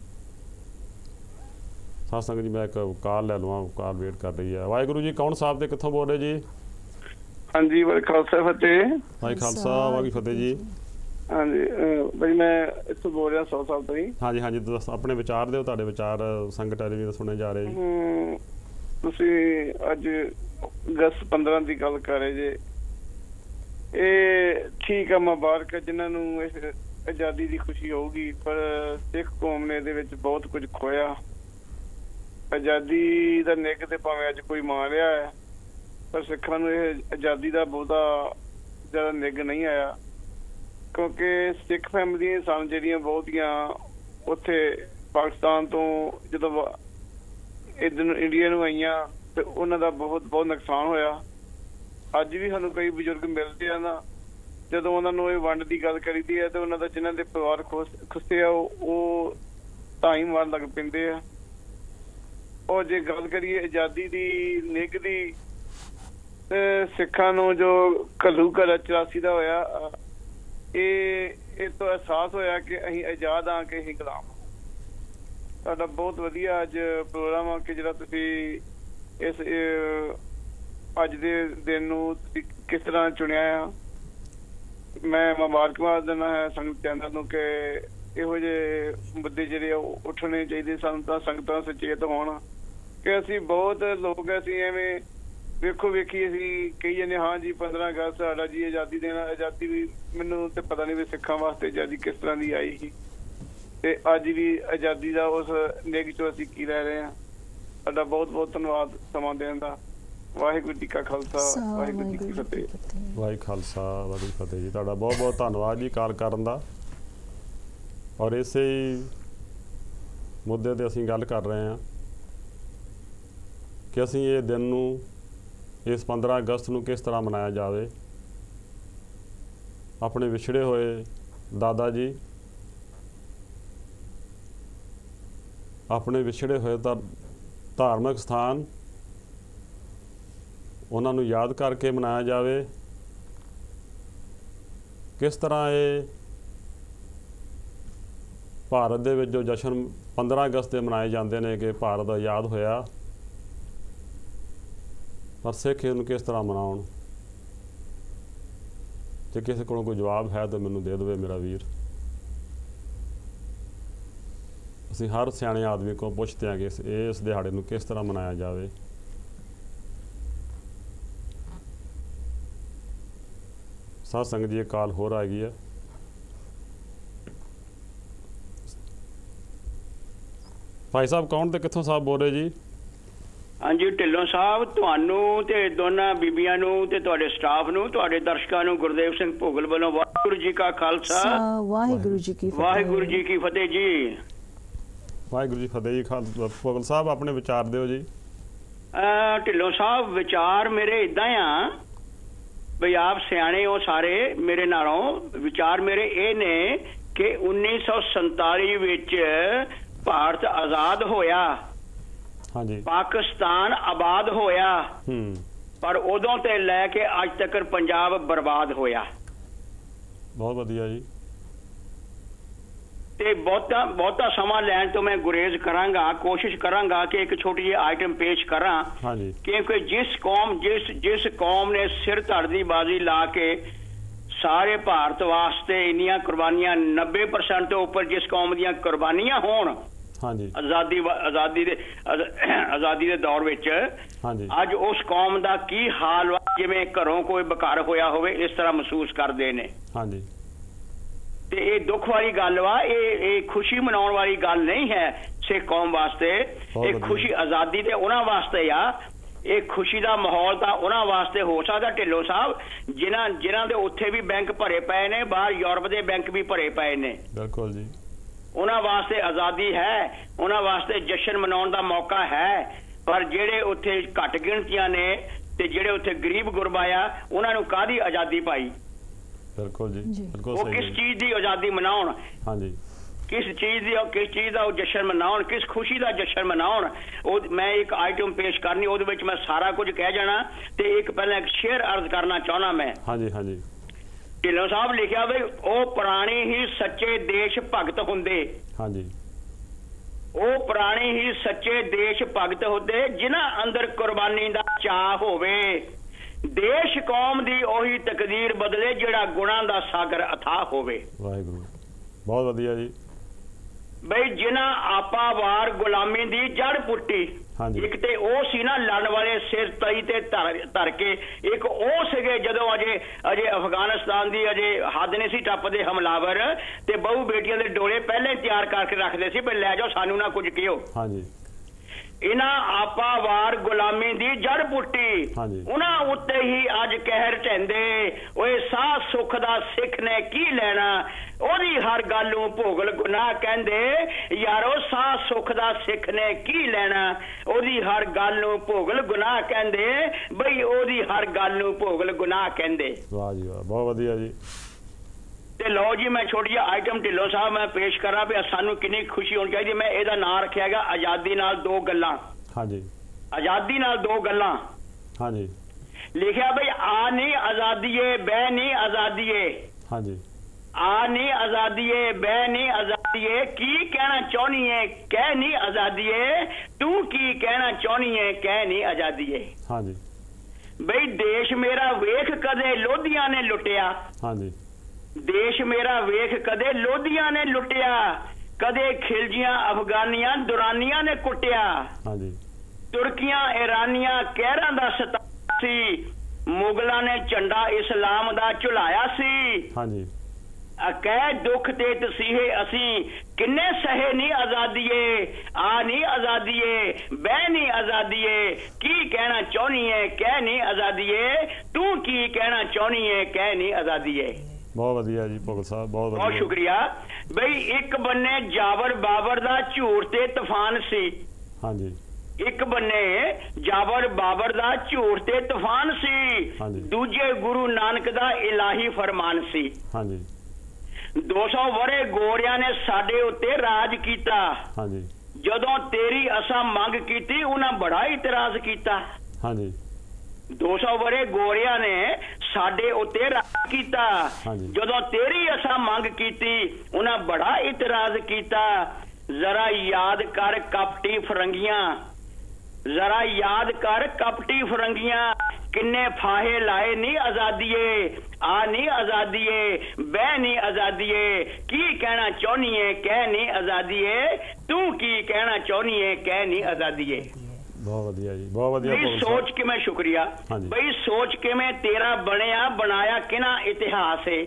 ਸਾਧ ਸੰਗਤ ਜੀ, ਮੈਂ ਇੱਕ ਕਾਲ ਲੈ ਲਵਾਂ, ਕਾਲ ਵੇਟ ਕਰ ਰਹੀ ਹੈ। ਵਾਹਿਗੁਰੂ ਜੀ, ਕੌਣ ਸਾਹਿਬ ਤੇ ਕਿੱਥੋਂ ਬੋਲ ਰਹੇ ਜੀ? ਹਾਂਜੀ, ਵਾਹਿ ਖਾਲਸਾ ਫਤਿਹ। ਵਾਹਿ ਖਾਲਸਾ ਵਾਹਿ ਫਤਿਹ ਜੀ। ਹਾਂਜੀ ਭਾਈ, ਮੈਂ ਇੱਥੋਂ ਬੋਲ ਰਿਹਾ 100 ਸਾਲ ਤੋਂ ਹੀ। ਹਾਂਜੀ ਹਾਂਜੀ, ਦੱਸ ਆਪਣੇ ਵਿਚਾਰ ਦਿਓ, ਤੁਹਾਡੇ ਵਿਚਾਰ ਸੰਗਤ ਟੈਲੀਵਿਜ਼ਨ ਸੁਣੇ ਜਾ ਰਹੇ ਜੀ। ਤੁਸੀਂ ਅੱਜ ਅਗਸਤ 15 ਦੀ ਗੱਲ ਕਰ ਰਹੇ ਜੇ। ਇਹ ਠੀਕ ਆ, ਮੁਬਾਰਕ ਹੈ ਜਿਨ੍ਹਾਂ ਨੂੰ ਇਸ ਆਜ਼ਾਦੀ ਦੀ ਖੁਸ਼ੀ ਹੋਊਗੀ, ਪਰ ਸਿੱਖ ਕੌਮ ਨੇ ਇਹਦੇ ਵਿੱਚ ਬਹੁਤ ਕੁਝ ਖੋਇਆ। ਆਜ਼ਾਦੀ ਦਾ ਨਿੱਘ ਤੇ ਭਾਵੇਂ ਅੱਜ ਕੋਈ ਮਾਣ ਰਿਹਾ ਹੈ, ਪਰ ਸਿੱਖਾਂ ਨੂੰ ਇਹ ਆਜ਼ਾਦੀ ਦਾ ਬਹੁਤਾ ਜ਼ਿਆਦਾ ਨਿੱਘ ਨਹੀਂ ਆਇਆ, ਕਿਉਂਕਿ ਸਿੱਖ ਫੈਮਲੀਆਂ ਸਨ ਜਿਹੜੀਆਂ ਬਹੁਤੀਆਂ ਉੱਥੇ ਪਾਕਿਸਤਾਨ ਤੋਂ ਜਦੋਂ ਇੱਧਰ ਨੂੰ ਇੰਡੀਆ ਨੂੰ ਆਈਆਂ ਤੇ ਉਹਨਾਂ ਦਾ ਬਹੁਤ ਨੁਕਸਾਨ ਹੋਇਆ। ਅੱਜ ਵੀ ਸਾਨੂੰ ਕਈ ਬਜ਼ੁਰਗ ਮਿਲਦੇ ਆ ਨਾ, ਜਦੋਂ ਉਹਨਾਂ ਨੂੰ ਇਹ ਵੰਡ ਦੀ ਗੱਲ ਕਰੀਦੀ ਹੈ ਤੇ ਉਹਨਾਂ ਦਾ ਜਿਨ੍ਹਾਂ ਦੇ ਪਰਿਵਾਰ ਖੁੱਸੇ ਆ ਉਹ ਢਾਈ ਮਾਰਨ ਲੱਗ ਪੈਂਦੇ ਆ। ਔਰ ਜੇ ਗੱਲ ਕਰੀਏ ਆਜ਼ਾਦੀ ਦੀ ਨਿੱਘ ਦੀ, ਸਿੱਖਾਂ ਨੂੰ ਜੋ ਘੱਲੂਘਾਰਾ 84 ਦਾ ਹੋਇਆ, ਇਹ ਤੋਂ ਅਹਿਸਾਸ ਹੋਇਆ ਕਿ ਅਸੀਂ ਆਜ਼ਾਦ ਆ ਕੇ ਅਸੀਂ ਗੁਲਾਮ। ਤੁਹਾਡਾ ਬਹੁਤ ਵਧੀਆ ਅੱਜ ਪ੍ਰੋਗਰਾਮ ਆ ਕਿ ਜਿਹੜਾ ਤੁਸੀਂ ਇਸ ਅੱਜ ਦੇ ਦਿਨ ਨੂੰ ਤੁਸੀਂ ਕਿਸ ਤਰ੍ਹਾਂ ਚੁਣਿਆ ਆ। ਮੈਂ ਮੁਬਾਰਕਬਾਦ ਦਿੰਦਾ ਹੈ ਸੰਗਤ ਚੈਨਲ ਨੂੰ ਕਿ ਇਹੋ ਜਿਹੇ ਮੁੱਦੇ ਜਿਹੜੇ ਉੱਠਣੇ ਚਾਹੀਦੇ ਸਾਨੂੰ, ਤਾਂ ਸੰਗਤਾਂ ਸੁਚੇਤ ਹੋਣ ਕਿ ਅਸੀਂ ਬਹੁਤ ਲੋਕ ਅਸੀਂ ਐਵੇਂ ਵੇਖੋ ਵੇਖੀ ਅਸੀਂ ਕਹੀ ਜਾਂਦੇ ਹਾਂ ਜੀ 15 ਅਗਸਤ ਸਾਡਾ ਜੀ ਆਜ਼ਾਦੀ ਦੇਣਾ। ਆਜ਼ਾਦੀ ਵੀ ਮੈਨੂੰ ਤੇ ਪਤਾ ਨਹੀਂ ਵੀ ਸਿੱਖਾਂ ਵਾਸਤੇ ਆਜ਼ਾਦੀ ਕਿਸ ਤਰ੍ਹਾਂ ਦੀ ਆਈ ਸੀ, ਤੇ ਅੱਜ ਵੀ ਆਜ਼ਾਦੀ ਦਾ ਉਸ ਨਿੱਘ ਚੋਂ ਅਸੀਂ ਕੀ ਲੈ ਰਹੇ ਹਾਂ। ਤੁਹਾਡਾ ਬਹੁਤ ਬਹੁਤ ਧੰਨਵਾਦ ਸਮਾਂ ਦੇਣ ਦਾ। ਵਾਹਿਗੁਰੂ ਜੀ ਕਾ ਖਾਲਸਾ, ਵਾਹਿਗੁਰੂ ਜੀ ਕੀ ਫਤਿਹ। ਵਾਹਿਗੁਰੂ ਖਾਲਸਾ ਵਾਹਿਗੁਰੂ ਫਤਿਹ ਜੀ। ਤੁਹਾਡਾ ਬਹੁਤ ਬਹੁਤ ਧੰਨਵਾਦ ਜੀ ਕਾਲ ਕਰਨ ਦਾ। ਔਰ ਇਸੇ ਹੀ ਮੁੱਦੇ 'ਤੇ ਅਸੀਂ ਗੱਲ ਕਰ ਰਹੇ ਹਾਂ ਕਿ ਅਸੀਂ ਇਹ ਦਿਨ ਨੂੰ, ਇਸ 15 ਅਗਸਤ ਨੂੰ ਕਿਸ ਤਰ੍ਹਾਂ ਮਨਾਇਆ ਜਾਵੇ। ਆਪਣੇ ਵਿਛੜੇ ਹੋਏ ਦਾਦਾ ਜੀ, ਆਪਣੇ ਵਿਛੜੇ ਹੋਏ ਧਾਰਮਿਕ ਸਥਾਨ, ਉਹਨਾਂ ਨੂੰ ਯਾਦ ਕਰਕੇ ਮਨਾਇਆ ਜਾਵੇ। ਕਿਸ ਤਰ੍ਹਾਂ ਇਹ ਭਾਰਤ ਦੇ ਵਿੱਚ ਜੋ ਜਸ਼ਨ 15 ਅਗਸਤ ਦੇ ਮਨਾਏ ਜਾਂਦੇ ਨੇ ਕਿ ਭਾਰਤ ਆਜ਼ਾਦ ਹੋਇਆ, ਪਰ ਸਿੱਖ ਇਹਨੂੰ ਕਿਸ ਤਰ੍ਹਾਂ ਮਨਾਉਣ। ਜੇ ਕਿਸੇ ਕੋਲੋਂ ਕੋਈ ਜਵਾਬ ਹੈ ਤਾਂ ਮੈਨੂੰ ਦੇ ਦੇਵੇ ਮੇਰਾ ਵੀਰ। ਅਸੀਂ ਹਰ ਸਿਆਣੇ ਆਦਮੀ ਕੋਲ ਪੁੱਛਦੇ ਹਾਂ ਕਿ ਇਸ ਦਿਹਾੜੇ ਨੂੰ ਕਿਸ ਤਰ੍ਹਾਂ ਮਨਾਇਆ ਜਾਵੇ। ਸਾਧ ਸੰਗਤ ਜੀ, ਇਹ ਕਾਲ ਹੋਰ ਆ ਗਈ ਹੈ। ਭਾਈ ਸਾਹਿਬ ਕੌਣ ਤੇ ਕਿੱਥੋਂ ਸਾਹਿਬ ਬੋਲ ਰਹੇ ਜੀ? ਹਾਂਜੀ, ਢਿੱਲੋਂ ਸਾਹਿਬ, ਤੁਹਾਨੂੰ ਤੇ ਦੋਨਾਂ ਬੀਬੀਆਂ ਨੂੰ ਤੇ ਤੁਹਾਡੇ ਸਟਾਫ ਨੂੰ, ਤੁਹਾਡੇ ਦਰਸ਼ਕਾਂ ਨੂੰ ਗੁਰਦੇਵ ਸਿੰਘ ਭੋਗਲ ਵੱਲੋਂ ਵਾਹਿਗੁਰੂ ਜੀ ਕਾ ਖਾਲਸਾ, ਵਾਹਿਗੁਰੂ ਜੀ ਕੀ ਫਤਿਹ। ਵਾਹਿਗੁਰੂ ਜੀ ਕੀ ਫਤਿਹ ਜੀ। ਵਾਹਿਗੁਰੂ ਜੀ ਫਤਿਹ ਜੀ। ਭੋਗਲ ਸਾਹਿਬ ਆਪਣੇ ਵਿਚਾਰ ਦਿਓ ਜੀ। ਢਿੱਲੋਂ ਸਾਹਿਬ, ਵਿਚਾਰ ਮੇਰੇ ਇਦਾਂ ਆ ਬਈ ਆਪ ਸਿਆਣੇ ਹੋ ਸਾਰੇ ਮੇਰੇ ਨਾਲੋਂ। ਵਿਚਾਰ ਮੇਰੇ ਇਹ ਨੇ ਕਿ 1947 ਵਿੱਚ ਭਾਰਤ ਆਜ਼ਾਦ ਹੋਇਆ, ਹਾਂਜੀ, ਪਾਕਿਸਤਾਨ ਆਬਾਦ ਹੋਇਆ, ਪਰ ਉਦੋਂ ਤੇ ਲੈ ਕੇ ਅੱਜ ਤੱਕ ਪੰਜਾਬ ਬਰਬਾਦ ਹੋਇਆ। ਬਹੁਤ ਵਧੀਆ ਜੀ। ਤੇ ਬਹੁਤਾ ਸਮਾਂ ਲੈਣ ਤੋਂ ਮੈਂ ਗੁਰੇਜ਼ ਕਰਾਂਗਾ, ਕੋਸ਼ਿਸ਼ ਕਰਾਂਗਾ ਕਿ ਇੱਕ ਛੋਟੀ ਜਿਹੀ ਆਈਟਮ ਪੇਸ਼ ਕਰਾਂ। ਹਾਂਜੀ। ਕਿਉਂਕਿ ਜਿਸ ਕੌਮ ਨੇ ਸਿਰ ਧੜ ਦੀ ਬਾਜ਼ੀ ਲਾ ਕੇ ਸਾਰੇ ਭਾਰਤ ਵਾਸਤੇ ਇੰਨੀਆਂ ਕੁਰਬਾਨੀਆਂ, 90% ਤੋਂ ਉੱਪਰ ਜਿਸ ਕੌਮ ਦੀਆਂ ਕੁਰਬਾਨੀਆਂ ਹੋਣ ਹਾਂਜੀ ਆਜ਼ਾਦੀ ਦੇ ਦੌਰ ਵਿੱਚ, ਹਾਂਜੀ, ਅੱਜ ਉਸ ਕੌਮ ਦਾ ਕੀ ਹਾਲ ਵਾ, ਜਿਵੇਂ ਘਰੋਂ ਕੋਈ ਬੇਘਰ ਹੋਇਆ ਹੋਵੇ ਇਸ ਤਰ੍ਹਾਂ ਮਹਿਸੂਸ ਕਰਦੇ ਨੇ। ਹਾਂਜੀ। ਤੇ ਇਹ ਦੁੱਖ ਵਾਲੀ ਗੱਲ ਵਾ, ਇਹ ਖੁਸ਼ੀ ਮਨਾਉਣ ਵਾਲੀ ਗੱਲ ਨਹੀਂ ਹੈ ਸਿੱਖ ਕੌਮ ਵਾਸਤੇ। ਇਹ ਖੁਸ਼ੀ ਆਜ਼ਾਦੀ ਤੇ ਉਹਨਾਂ ਵਾਸਤੇ ਆ, ਇਹ ਖੁਸ਼ੀ ਦਾ ਮਾਹੌਲ ਤਾਂ ਉਹਨਾਂ ਵਾਸਤੇ ਹੋ ਸਕਦਾ ਢਿੱਲੋਂ ਸਾਹਿਬ ਜਿਨ੍ਹਾਂ ਦੇ ਉੱਥੇ ਵੀ ਬੈਂਕ ਭਰੇ ਪਏ ਨੇ, ਬਾਹਰ ਯੂਰਪ ਦੇ ਬੈਂਕ ਵੀ ਭਰੇ ਪਏ ਨੇ। ਬਿਲਕੁਲ ਜੀ। ਉਹਨਾਂ ਵਾਸਤੇ ਆਜ਼ਾਦੀ ਹੈ, ਉਹਨਾਂ ਵਾਸਤੇ ਜਸ਼ਨ ਮਨਾਉਣ ਦਾ ਮੌਕਾ ਹੈ। ਪਰ ਜਿਹੜੇ ਉੱਥੇ ਘੱਟ ਗਿਣਤੀਆਂ ਨੇ ਤੇ ਜਿਹੜੇ ਉੱਥੇ ਗਰੀਬ ਗੁਰਬਾ ਆ, ਉਹਨਾਂ ਨੂੰ ਕਾਹਦੀ ਆਜ਼ਾਦੀ ਪਾਈ? ਬਿਲਕੁਲ ਜੀ, ਬਿਲਕੁਲ ਉਹ ਕਿਸ ਚੀਜ਼ ਦੀ ਆਜ਼ਾਦੀ ਮਨਾਉਣ? ਹਾਂਜੀ। ਕਿਸ ਚੀਜ਼ ਦਾ ਉਹ ਜਸ਼ਨ ਮਨਾਉਣ, ਕਿਸ ਖੁਸ਼ੀ ਦਾ ਜਸ਼ਨ ਮਨਾਉਣ? ਉਹ ਮੈਂ ਇੱਕ ਆਈਟਮ ਪੇਸ਼ ਕਰਨੀ, ਉਹਦੇ ਵਿੱਚ ਮੈਂ ਸਾਰਾ ਕੁਝ ਕਹਿ ਜਾਣਾ। ਤੇ ਇੱਕ ਪਹਿਲਾਂ ਇੱਕ ਸ਼ੇਅਰ ਅਰਜ਼ ਕਰਨਾ ਚਾਹੁੰਦਾ ਮੈਂ। ਹਾਂਜੀ ਹਾਂਜੀ। ਢਿੱਲੋਂ ਸਾਹਿਬ ਲਿਖਿਆ ਵੀ ਉਹ ਪੁਰਾਣੇ ਹੀ ਸੱਚੇ ਦੇਸ਼ ਭਗਤ ਹੁੰਦੇ। ਹਾਂਜੀ। ਉਹ ਪੁਰਾਣੇ ਹੀ ਸੱਚੇ ਦੇਸ਼ ਭਗਤ ਹੁੰਦੇ ਜਿਨ੍ਹਾਂ ਅੰਦਰ ਕੁਰਬਾਨੀ ਦਾ ਚਾਹ ਹੋਵੇ। ਦੇਸ਼ ਕੌਮ ਦੀ ਉਹੀ ਤਕਦੀਰ ਬਦਲੇ ਜਿਹੜਾ ਗੁਣਾਂ ਦਾ ਸਾਗਰ ਅਥਾਹ ਹੋਵੇ। ਵਾਹਿਗੁਰੂ, ਬਹੁਤ ਵਧੀਆ ਜੀ। ਬਈ ਜਿਨ੍ਹਾਂ ਆਪਾ ਵਾਰ ਗੁਲਾਮੀ ਦੀ ਜੜ ਪੁੱਟੀ। ਇੱਕ ਤੇ ਉਹ ਸੀ ਨਾ ਲੜਨ ਵਾਲੇ ਸਿਰ ਤਈ ਤੇ ਧਰ ਕੇ, ਇੱਕ ਉਹ ਸੀਗੇ ਜਦੋਂ ਅਜੇ ਅਫਗਾਨਿਸਤਾਨ ਦੀ ਅਜੇ ਹੱਦ ਨਹੀਂ ਸੀ ਟੱਪਦੇ ਹਮਲਾਵਰ, ਤੇ ਬਹੂ ਬੇਟੀਆਂ ਦੇ ਡੋਲੇ ਪਹਿਲੇ ਤਿਆਰ ਕਰਕੇ ਰੱਖਦੇ ਸੀ ਵੀ ਲੈ ਜਾਓ, ਸਾਨੂੰ ਨਾ ਕੁਝ ਕਿਹੋ। ਹਾਂਜੀ। ਇਹਨਾਂ ਆਪਾ ਵਾਰ ਗੁਲਾਮੀ ਦੀ ਜੜ ਪੁੱਟੀ, ਉਹਨਾਂ ਉੱਤੇ ਹੀ ਅੱਜ ਕਹਿਰ ਢਹਿੰਦੇ। ਓਏ ਸਾਹ ਸੁੱਖ ਦਾ ਸਿੱਖ ਨੇ ਕੀ ਲੈਣਾ, ਉਹਦੀ ਹਰ ਗੱਲ ਨੂੰ ਭੋਗਲ ਗੁਨਾਹ ਕਹਿੰਦੇ। ਯਾਰੋ ਸਾਹ ਸੁੱਖ ਦਾ ਸਿੱਖ ਨੇ ਕੀ ਲੈਣਾ, ਉਹਦੀ ਹਰ ਗੱਲ ਨੂੰ ਭੋਗਲ ਗੁਨਾਹ ਕਹਿੰਦੇ। ਬਈ ਉਹਦੀ ਹਰ ਗੱਲ ਨੂੰ ਭੋਗਲ ਗੁਨਾਹ ਕਹਿੰਦੇ। ਵਾਹ ਜੀ ਵਾਹ, ਬਹੁਤ ਵਧੀਆ ਜੀ। ਤੇ ਲਓ ਜੀ, ਮੈਂ ਛੋਟੀ ਜਿਹੀ ਆਈਟਮ ਢਿੱਲੋਂ ਸਾਹਿਬ ਮੈਂ ਪੇਸ਼ ਕਰਾਂ ਵੀ ਸਾਨੂੰ ਕਿੰਨੀ ਖੁਸ਼ੀ ਹੋਣੀ ਚਾਹੀਦੀ। ਮੈਂ ਇਹਦਾ ਨਾਂ ਰੱਖਿਆ ਹੈਗਾ ਆਜ਼ਾਦੀ ਨਾਲ ਦੋ ਗੱਲਾਂ। ਹਾਂਜੀ। ਆਜ਼ਾਦੀ ਨਾਲ ਦੋ ਗੱਲਾਂ। ਹਾਂਜੀ। ਲਿਖਿਆ ਬਈ ਆ ਨਹੀਂ ਆਜ਼ਾਦੀਏ ਬਹਿ ਨਹੀਂ ਆਜ਼ਾਦੀਏ। ਹਾਂਜੀ। ਆ ਨਹੀਂ ਆਜ਼ਾਦੀਏ ਬਹਿ ਨਹੀਂ ਆਜ਼ਾਦੀਏ, ਕੀ ਕਹਿਣਾ ਚਾਹੁੰਦੀ ਏ ਕਹਿ ਨਹੀਂ ਆਜ਼ਾਦੀਏ, ਤੂੰ ਕੀ ਕਹਿਣਾ ਚਾਹੁੰਦੀ ਏ ਕਹਿ ਨਹੀਂ ਆਜ਼ਾਦੀਏ। ਹਾਂਜੀ। ਬਈ ਦੇਸ਼ ਮੇਰਾ ਵੇਖ ਕਦੇ ਲੋਧੀਆਂ ਨੇ ਲੁੱਟਿਆ। ਹਾਂਜੀ। ਦੇਸ਼ ਮੇਰਾ ਵੇਖ ਕਦੇ ਲੋਧੀਆਂ ਨੇ ਲੁੱਟਿਆ, ਕਦੇ ਖਿਲਜੀਆਂ ਅਫਗਾਨੀਆਂ ਦੁਰਾਨੀਆਂ ਨੇ ਕੁੱਟਿਆ। ਹਾਂਜੀ। ਤੁਰਕੀਆਂ ਇਰਾਨੀਆਂ ਕਹਿਰਾਂ ਦਾ ਸਤਾਇਆ ਸੀ, ਮੁਗਲਾਂ ਨੇ ਝੰਡਾ ਇਸਲਾਮ ਦਾ ਝੁਲਾਇਆ ਸੀ। ਹਾਂਜੀ। ਕਹਿ ਦੁੱਖ ਤੇ ਤਸੀਹੇ ਅਸੀਂ ਕਿੰਨੇ ਸਹੇ ਨਹੀਂ ਆਜ਼ਾਦੀਏ। ਆ ਨਹੀਂ ਆਜ਼ਾਦੀਏ ਬਹਿ ਨਹੀਂ ਆਜ਼ਾਦੀਏ, ਕੀ ਕਹਿਣਾ ਚਾਹੁੰਦੀ ਏ ਕਹਿ ਨਹੀਂ ਆਜ਼ਾਦੀਏ, ਤੂੰ ਕੀ ਕਹਿਣਾ ਚਾਹੁੰਦੀ ਏ ਕਹਿ ਨਹੀਂ ਆਜ਼ਾਦੀਏ। ਬਹੁਤ ਵਧੀਆ ਜੀ ਭਗਤ ਸਾਹਿਬ, ਬਹੁਤ ਵਧੀਆ, ਬਹੁਤ ਸ਼ੁਕਰੀਆ। ਬਈ ਇੱਕ ਬੰਨੇ ਜਾਬਰ ਬਾਬਰ ਦਾ ਝੂਠ ਤੇ ਤੂਫਾਨ ਸੀ। ਹਾਂਜੀ। ਇੱਕ ਬੰਨੇ ਜਾਬਰ ਬਾਬਰ ਦਾ ਝੂਠ ਤੇ ਤੂਫਾਨ ਸੀ, ਦੂਜੇ ਗੁਰੂ ਨਾਨਕ ਦਾ ਇਲਾਹੀ ਫਰਮਾਨ ਸੀ। ਹਾਂਜੀ। 200 ਵਰੇ ਗੋਰਿਆਂ ਨੇ ਸਾਡੇ ਉੱਤੇ ਰਾਜ ਕੀਤਾ। ਹਾਂਜੀ। ਜਦੋਂ ਤੇਰੀ ਅਸਾਂ ਮੰਗ ਕੀਤੀ ਉਹਨਾਂ ਬੜਾ ਇਤਰਾਜ਼ ਕੀਤਾ। ਹਾਂਜੀ। 200 ਵਰੇ ਗੋਰਿਆਂ ਨੇ ਸਾਡੇ ਉੱਤੇ ਰਾਜ ਕੀਤਾ, ਜਦੋਂ ਤੇਰੀ ਅਸਾਂ ਮੰਗ ਕੀਤੀ ਉਹਨਾਂ ਬੜਾ ਇਤਰਾਜ਼ ਕੀਤਾ। ਜ਼ਰਾ ਯਾਦ ਕਰ ਕਪਟੀ ਫਰੰਗੀਆਂ, ਜ਼ਰਾ ਯਾਦ ਕਰ ਕਪਟੀ ਫਰੰਗੀਆਂ, ਕਿੰਨੇ ਫਾਹੇ ਲਾਏ ਨਹੀਂ ਆਜ਼ਾਦੀਏ। ਆ ਨਹੀਂ ਆਜ਼ਾਦੀਏ ਬਹਿ ਨਹੀਂ ਆਜ਼ਾਦੀਏ, ਕੀ ਕਹਿਣਾ ਚਾਹੁੰਦੀ ਏ ਕਹਿ ਨਹੀਂ ਆਜ਼ਾਦੀਏ, ਤੂੰ ਕੀ ਕਹਿਣਾ ਚਾਹੁੰਦੀ ਏ ਕਹਿ ਨਹੀਂ ਆਜ਼ਾਦੀਏ। ਬਹੁਤ ਵਧੀਆ ਜੀ, ਬਹੁਤ ਵਧੀਆ। ਸੋਚ ਕਿਵੇਂ, ਸ਼ੁਕਰੀਆ ਬਈ, ਸੋਚ ਕਿਵੇਂ ਤੇਰਾ ਬਣਿਆ ਬਣਾਇਆ ਕਿਹਨਾਂ ਇਤਿਹਾਸ ਏ।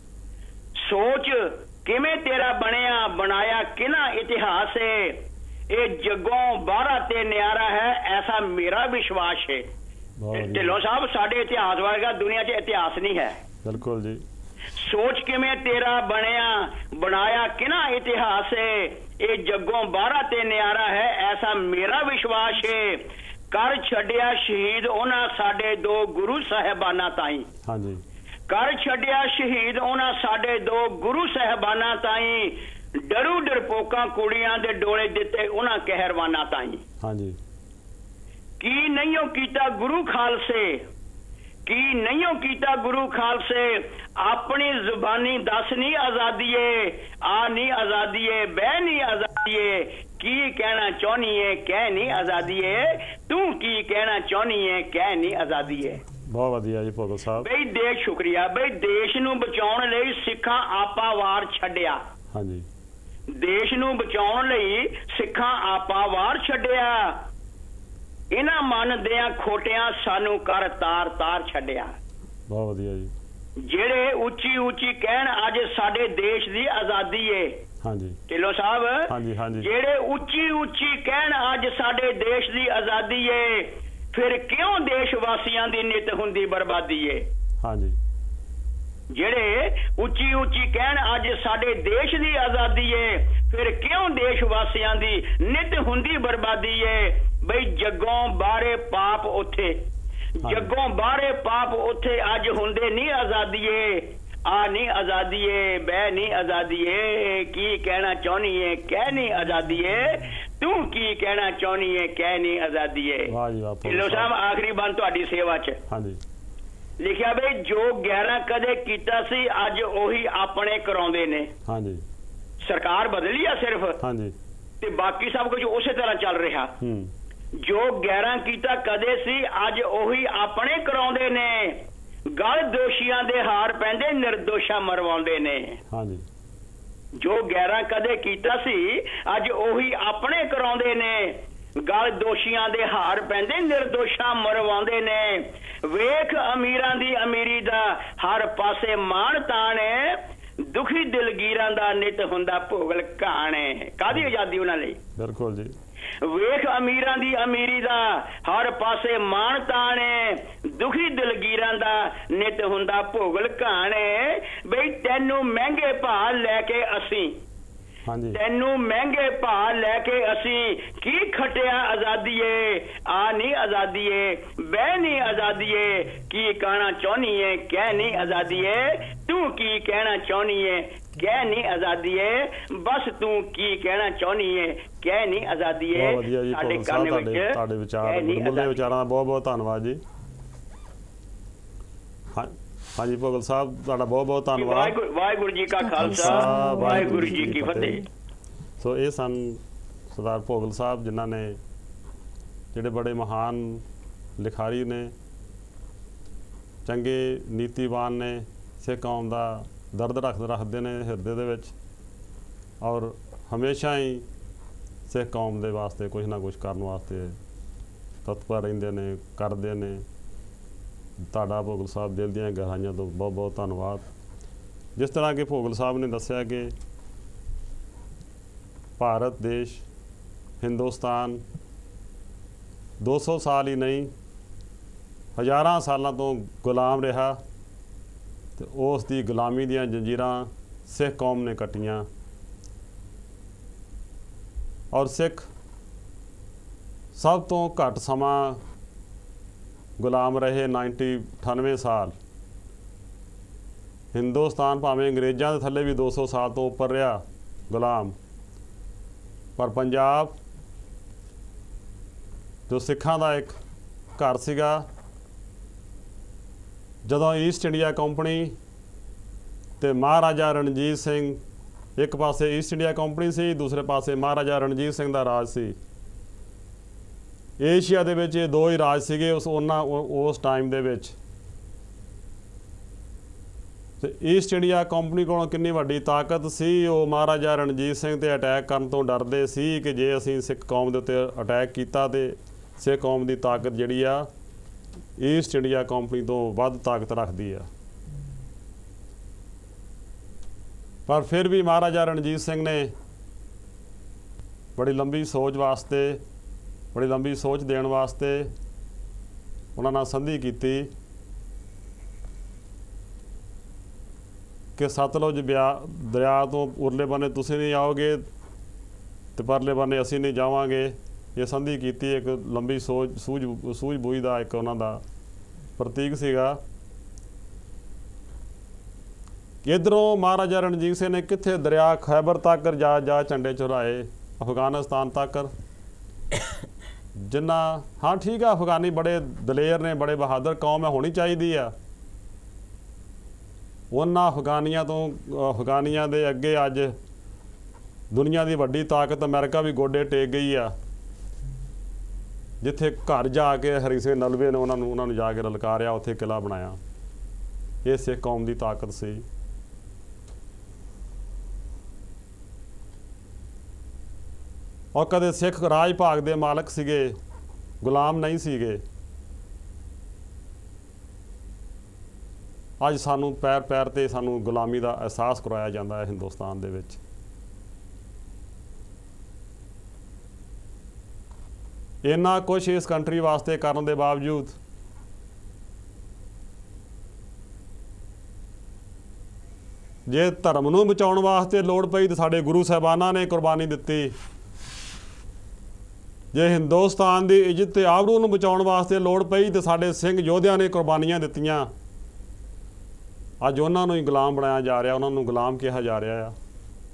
ਸੋਚ ਕਿਵੇਂ ਤੇਰਾ ਬਣਿਆ ਬਣਾਇਆ ਕਿਹਨਾਂ ਇਤਿਹਾਸ ਏ। ਇਹ ਜੱਗੋਂ ਬਾਹਰਾ ਤੇ ਨਿਆਰਾ ਹੈ ਐਸਾ ਮੇਰਾ ਵਿਸ਼ਵਾਸ ਹੈ। ਢਿੱਲੋਂ ਸਾਹਿਬ, ਸਾਡੇ ਇਤਿਹਾਸ ਵਰਗਾ ਦੁਨੀਆ 'ਚ ਇਤਿਹਾਸ ਨਹੀਂ ਹੈ। ਬਿਲਕੁਲ ਜੀ। ਸੋਚ ਕਿਵੇਂ ਤੇਰਾ ਬਣਿਆ ਬਣਾਇਆ ਕਿਹਨਾਂ ਇਤਿਹਾਸ ਏ। ਇਹ ਜੱਗੋਂ ਬਾਹਰਾ ਤੇ ਨਿਆਰਾ ਹੈ ਐਸਾ ਮੇਰਾ ਵਿਸ਼ਵਾਸ ਏ। ਕਰ ਛੱਡਿਆ ਸ਼ਹੀਦ ਉਹਨਾਂ ਸਾਡੇ ਦੋ ਗੁਰੂ ਸਾਹਿਬਾਨਾਂ ਤਾਈਂ। ਹਾਂਜੀ। ਕਰ ਛੱਡਿਆ ਸ਼ਹੀਦ ਉਹਨਾਂ ਸਾਡੇ ਦੋ ਗੁਰੂ ਸਾਹਿਬਾਨਾਂ ਤਾਈਂ, ਡਰੂ ਡਰਪੋਕਾਂ ਕੁੜੀਆਂ ਦੇ ਡੋਲੇ ਦਿੱਤੇ ਉਹਨਾਂ ਕਹਿਰਵਾਨਾਂ ਤਾਈਂ। ਹਾਂਜੀ। ਕੀ ਨਹੀਂ ਉਹ ਕੀਤਾ ਗੁਰੂ ਖਾਲਸੇ, की नहीं कीता गुरु खालसे अपनी जुबानी दस नहीं आजादीए आ नहीं आजादीए बह नहीं आजादीए की कहना चाहनी है कह नहीं आजादीए तू की कहना चाहनी है कह नहीं आजादीए। बहुत वधिया जी भोगल साहब। बई देश शुक्रिया बई देश नूं बचाउण लई सिखां आपा वार छड्डिया। हाँ जी। देश नूं बचाउण लई सिखां आपा वार छड्डिया इन्हां मन दियां खोटियां सानू कर तार तार छड्डिया। बहुत वधिया जी। ਜਿਹੜੇ ਉੱਚੀ ਉੱਚੀ ਕਹਿਣ ਅੱਜ ਸਾਡੇ ਦੇਸ਼ ਦੀ ਆਜ਼ਾਦੀ ਏ। ਹਾਂਜੀ ਢਿੱਲੋਂ ਸਾਹਿਬ। ਹਾਂਜੀ ਹਾਂਜੀ। ਜਿਹੜੇ ਉੱਚੀ ਉੱਚੀ ਕਹਿਣ ਅੱਜ ਸਾਡੇ ਦੇਸ਼ ਦੀ ਆਜ਼ਾਦੀ ਏ ਫਿਰ ਕਿਉਂ ਦੇਸ਼ ਵਾਸੀਆਂ ਦੀ ਨਿਤ ਹੁੰਦੀ ਬਰਬਾਦੀ ਏ। ਹਾਂਜੀ। ਜਿਹੜੇ ਉੱਚੀ ਉੱਚੀ ਕਹਿਣ ਅੱਜ ਸਾਡੇ ਦੇਸ਼ ਦੀ ਆਜ਼ਾਦੀ ਏ ਫਿਰ ਕਿਉਂ ਦੇਸ਼ ਵਾਸੀਆਂ ਦੀ ਨਿਤ ਹੁੰਦੀ ਬਰਬਾਦੀ ਏ। ਬਈ ਜੱਗੋਂ ਬਾਹਰੇ ਪਾਪ ਉੱਥੇ जगों बारे पाप उथे अज हुंदे नहीं आजादीए आ नहीं आजादीए बह नहीं आजादीए की कहना चाहनी है कह नहीं आजादीए तू की कहना चाहनी है कह नहीं आजादीए। ढिल्लों साहब आखिरी बंद तुहाडी सेवा च। हाँ जी। लिखिया बई जो 11 कदे कीता सी अज ओही अपने कराउंदे ने। हाँ जी। सरकार बदली आ सिर्फ। हाँ जी। ते बाकी सब कुछ उसे तरह चल रहा। जो 11 कीता कदे सी अज ओही अपने कराउंदे ने गल दोषियां दे हार पैंदे निर्दोषा मरवाउंदे ने। हाँ जी। जो 11 कदे कीता सी अज ओही अपने कराउंदे ने गल दोषियां दे हार पैंदे निर्दोषा मरवाउंदे ने। वेख अमीरां दी अमीरी दा हर पासे मान ताण दुखी दिलगीरां दा नित हुंदा भोगल कहाण। कादी आजादी उन्हां लई। बिल्कुल जी। वेख अमीरां दी अमीरी दा हर पासे मान ताण दुखी दिलगीरां दा नित हुंदा भोगल कहाण। बई तैनू महंगे भाव लैके असीं तैनू महंगे भाव लैके असीं की खटिया आजादीए आ नहीं आजादीए बह नहीं आजादीए की कहना चाहनी है कह नहीं आजादीए तू की कहना चाहनी है कह नहीं आजादी है बस तू की कहना चाहनी है कह नहीं आजादी है। बहुत वधिया जी भोगल साहब ਤੁਹਾਡੇ ਵਿਚਾਰ ਮੁੱਲੇ ਵਿਚਾਰਾਂ ਦਾ ਬਹੁਤ ਬਹੁਤ ਧੰਨਵਾਦ ਜੀ। हाँ जी भोगल साहब ਤੁਹਾਡਾ बहुत बहुत ਧੰਨਵਾਦ। ਵਾਹਿਗੁਰੂ ਜੀ ਕਾ ਖਾਲਸਾ ਵਾਹਿਗੁਰੂ ਜੀ ਕੀ ਫਤਿਹ। ਸੋ ਇਹ ਸਨ ਸਰਦਾਰ ਭੋਗਲ ਸਾਹਿਬ ਜਿਨ੍ਹਾਂ ਨੇ ਜਿਹੜੇ ਬੜੇ ਮਹਾਨ ਲਿਖਾਰੀ ਨੇ ਚੰਗੇ ਨੀਤੀਵਾਨ ਨੇ ਸਿੱਖ ਕੌਮ ਦਾ ਦਰਦ ਰੱਖਦੇ ਨੇ ਹਿਰਦੇ ਦੇ ਵਿੱਚ ਔਰ ਹਮੇਸ਼ਾ ਹੀ ਸਿੱਖ ਕੌਮ ਦੇ ਵਾਸਤੇ ਕੁਝ ਨਾ ਕੁਝ ਕਰਨ ਵਾਸਤੇ ਤਤਪਰ ਰਹਿੰਦੇ ਨੇ ਕਰਦੇ ਨੇ। ਤੁਹਾਡਾ ਭੋਗਲ ਸਾਹਿਬ ਦਿਲ ਦੀਆਂ ਗਹਿਰਾਈਆਂ ਤੋਂ ਬਹੁਤ ਬਹੁਤ ਧੰਨਵਾਦ। ਜਿਸ ਤਰ੍ਹਾਂ ਕਿ ਭੋਗਲ ਸਾਹਿਬ ਨੇ ਦੱਸਿਆ ਕਿ ਭਾਰਤ ਦੇਸ਼ ਹਿੰਦੁਸਤਾਨ 200 ਸਾਲ ਹੀ ਨਹੀਂ ਹਜ਼ਾਰਾਂ ਸਾਲਾਂ ਤੋਂ ਗੁਲਾਮ ਰਿਹਾ ਤੇ ਉਸ ਦੀ ਗੁਲਾਮੀ ਦੀਆਂ ਜੰਜੀਰਾਂ ਸਿੱਖ ਕੌਮ ਨੇ ਕੱਟੀਆਂ ਔਰ ਸਿੱਖ ਸਭ ਤੋਂ ਘੱਟ ਸਮਾਂ ਗੁਲਾਮ ਰਹੇ 98 ਸਾਲ। ਹਿੰਦੁਸਤਾਨ ਭਾਵੇਂ ਅੰਗਰੇਜ਼ਾਂ ਦੇ ਥੱਲੇ ਵੀ 200 ਸਾਲ ਤੋਂ ਉੱਪਰ ਰਿਹਾ ਗੁਲਾਮ ਪਰ ਪੰਜਾਬ ਜੋ ਸਿੱਖਾਂ ਦਾ ਇੱਕ ਘਰ ਸੀਗਾ ਜਦੋਂ ਈਸਟ ਇੰਡੀਆ ਕੰਪਨੀ ਤੇ ਮਹਾਰਾਜਾ ਰਣਜੀਤ ਸਿੰਘ ਇੱਕ ਪਾਸੇ ਈਸਟ ਇੰਡੀਆ ਕੰਪਨੀ ਸੀ ਦੂਸਰੇ ਪਾਸੇ ਮਹਾਰਾਜਾ ਰਣਜੀਤ ਸਿੰਘ ਦਾ ਰਾਜ ਸੀ। ਏਸ਼ੀਆ ਦੇ ਵਿੱਚ ਇਹ ਦੋ ਹੀ ਰਾਜ ਸੀਗੇ ਉਸ ਟਾਈਮ ਦੇ ਵਿੱਚ ਤੇ ਈਸਟ ਇੰਡੀਆ ਕੰਪਨੀ ਕੋਲੋਂ ਕਿੰਨੀ ਵੱਡੀ ਤਾਕਤ ਸੀ। ਉਹ ਮਹਾਰਾਜਾ ਰਣਜੀਤ ਸਿੰਘ ਤੇ ਅਟੈਕ ਕਰਨ ਤੋਂ ਡਰਦੇ ਸੀ ਕਿ ਜੇ ਅਸੀਂ ਸਿੱਖ ਕੌਮ ਦੇ ਉੱਤੇ ਅਟੈਕ ਕੀਤਾ ਤੇ ਸਿੱਖ ਕੌਮ ਦੀ ਤਾਕਤ ਜਿਹੜੀ ਆ ਈਸਟ ਇੰਡੀਆ ਕੰਪਨੀ ਤੋਂ ਵੱਧ ਤਾਕਤ ਰੱਖਦੀ ਆ। ਪਰ ਫਿਰ ਵੀ ਮਹਾਰਾਜਾ ਰਣਜੀਤ ਸਿੰਘ ਨੇ ਬੜੀ ਲੰਬੀ ਸੋਚ ਦੇਣ ਵਾਸਤੇ ਉਹਨਾਂ ਨਾਲ ਸੰਧੀ ਕੀਤੀ ਕਿ ਸਤਲੁਜ ਦਰਿਆ ਤੋਂ ਉਰਲੇ ਬੰਨੇ ਤੁਸੀਂ ਨਹੀਂ ਆਓਗੇ ਤੇ ਪਰਲੇ ਬੰਨੇ ਅਸੀਂ ਨਹੀਂ ਜਾਵਾਂਗੇ। ਇਹ ਸੰਧੀ ਕੀਤੀ ਇੱਕ ਲੰਬੀ ਸੂਝ-ਬੂਝ ਦਾ ਇੱਕ ਉਹਨਾਂ ਦਾ ਪ੍ਰਤੀਕ ਸੀਗਾ। ਇੱਧਰੋਂ ਮਹਾਰਾਜਾ ਰਣਜੀਤ ਸਿੰਘ ਨੇ ਕਿੱਥੇ ਦਰਿਆ ਖੈਬਰ ਤੱਕ ਜਾ ਝੰਡੇ ਚੁਰਾਏ ਅਫਗਾਨਿਸਤਾਨ ਤੱਕ ਜਿੰਨਾ ਹਾਂ ਠੀਕ ਆ, ਅਫਗਾਨੀ ਬੜੇ ਦਲੇਰ ਨੇ, ਬੜੇ ਬਹਾਦਰ ਕੌਮ ਹੈ, ਹੋਣੀ ਚਾਹੀਦੀ ਆ। ਉਹਨਾਂ ਅਫਗਾਨੀਆਂ ਦੇ ਅੱਗੇ ਅੱਜ ਦੁਨੀਆ ਦੀ ਵੱਡੀ ਤਾਕਤ ਅਮਰੀਕਾ ਵੀ ਗੋਡੇ ਟੇਕ ਗਈ ਆ, ਜਿੱਥੇ ਘਰ ਜਾ ਕੇ ਹਰੀ ਸਿੰਘ ਨਲਵੇ ਨੇ ਉਹਨਾਂ ਨੂੰ ਜਾ ਕੇ ਲਲਕਾਰਿਆ, ਉੱਥੇ ਕਿਲ੍ਹਾ ਬਣਾਇਆ। ਇਹ ਸਿੱਖ ਕੌਮ ਦੀ ਤਾਕਤ ਸੀ। ਔਰ ਕਦੇ ਸਿੱਖ ਰਾਜ ਭਾਗ ਦੇ ਮਾਲਕ ਸੀਗੇ, ਗੁਲਾਮ ਨਹੀਂ ਸੀਗੇ। ਅੱਜ ਸਾਨੂੰ ਪੈਰ ਪੈਰ 'ਤੇ ਸਾਨੂੰ ਗੁਲਾਮੀ ਦਾ ਅਹਿਸਾਸ ਕਰਵਾਇਆ ਜਾਂਦਾ ਹੈ ਹਿੰਦੁਸਤਾਨ ਦੇ ਵਿੱਚ। ਇੰਨਾ ਕੁਛ ਇਸ ਕੰਟਰੀ ਵਾਸਤੇ ਕਰਨ ਦੇ ਬਾਵਜੂਦ ਜੇ ਧਰਮ ਨੂੰ ਬਚਾਉਣ ਵਾਸਤੇ ਲੋੜ ਪਈ ਤਾਂ ਸਾਡੇ ਗੁਰੂ ਸਾਹਿਬਾਨਾਂ ਨੇ ਕੁਰਬਾਨੀ ਦਿੱਤੀ। ਜੇ ਹਿੰਦੁਸਤਾਨ ਦੀ ਇੱਜ਼ਤ ਤੇ ਆਬਰੂ ਨੂੰ ਬਚਾਉਣ ਵਾਸਤੇ ਲੋੜ ਪਈ ਤਾਂ ਸਾਡੇ ਸਿੰਘ ਯੋਧਿਆਂ ਨੇ ਕੁਰਬਾਨੀਆਂ ਦਿੱਤੀਆਂ। ਅੱਜ ਉਹਨਾਂ ਨੂੰ ਹੀ ਗੁਲਾਮ ਬਣਾਇਆ ਜਾ ਰਿਹਾ, ਉਹਨਾਂ ਨੂੰ ਗੁਲਾਮ ਕਿਹਾ ਜਾ ਰਿਹਾ ਆ।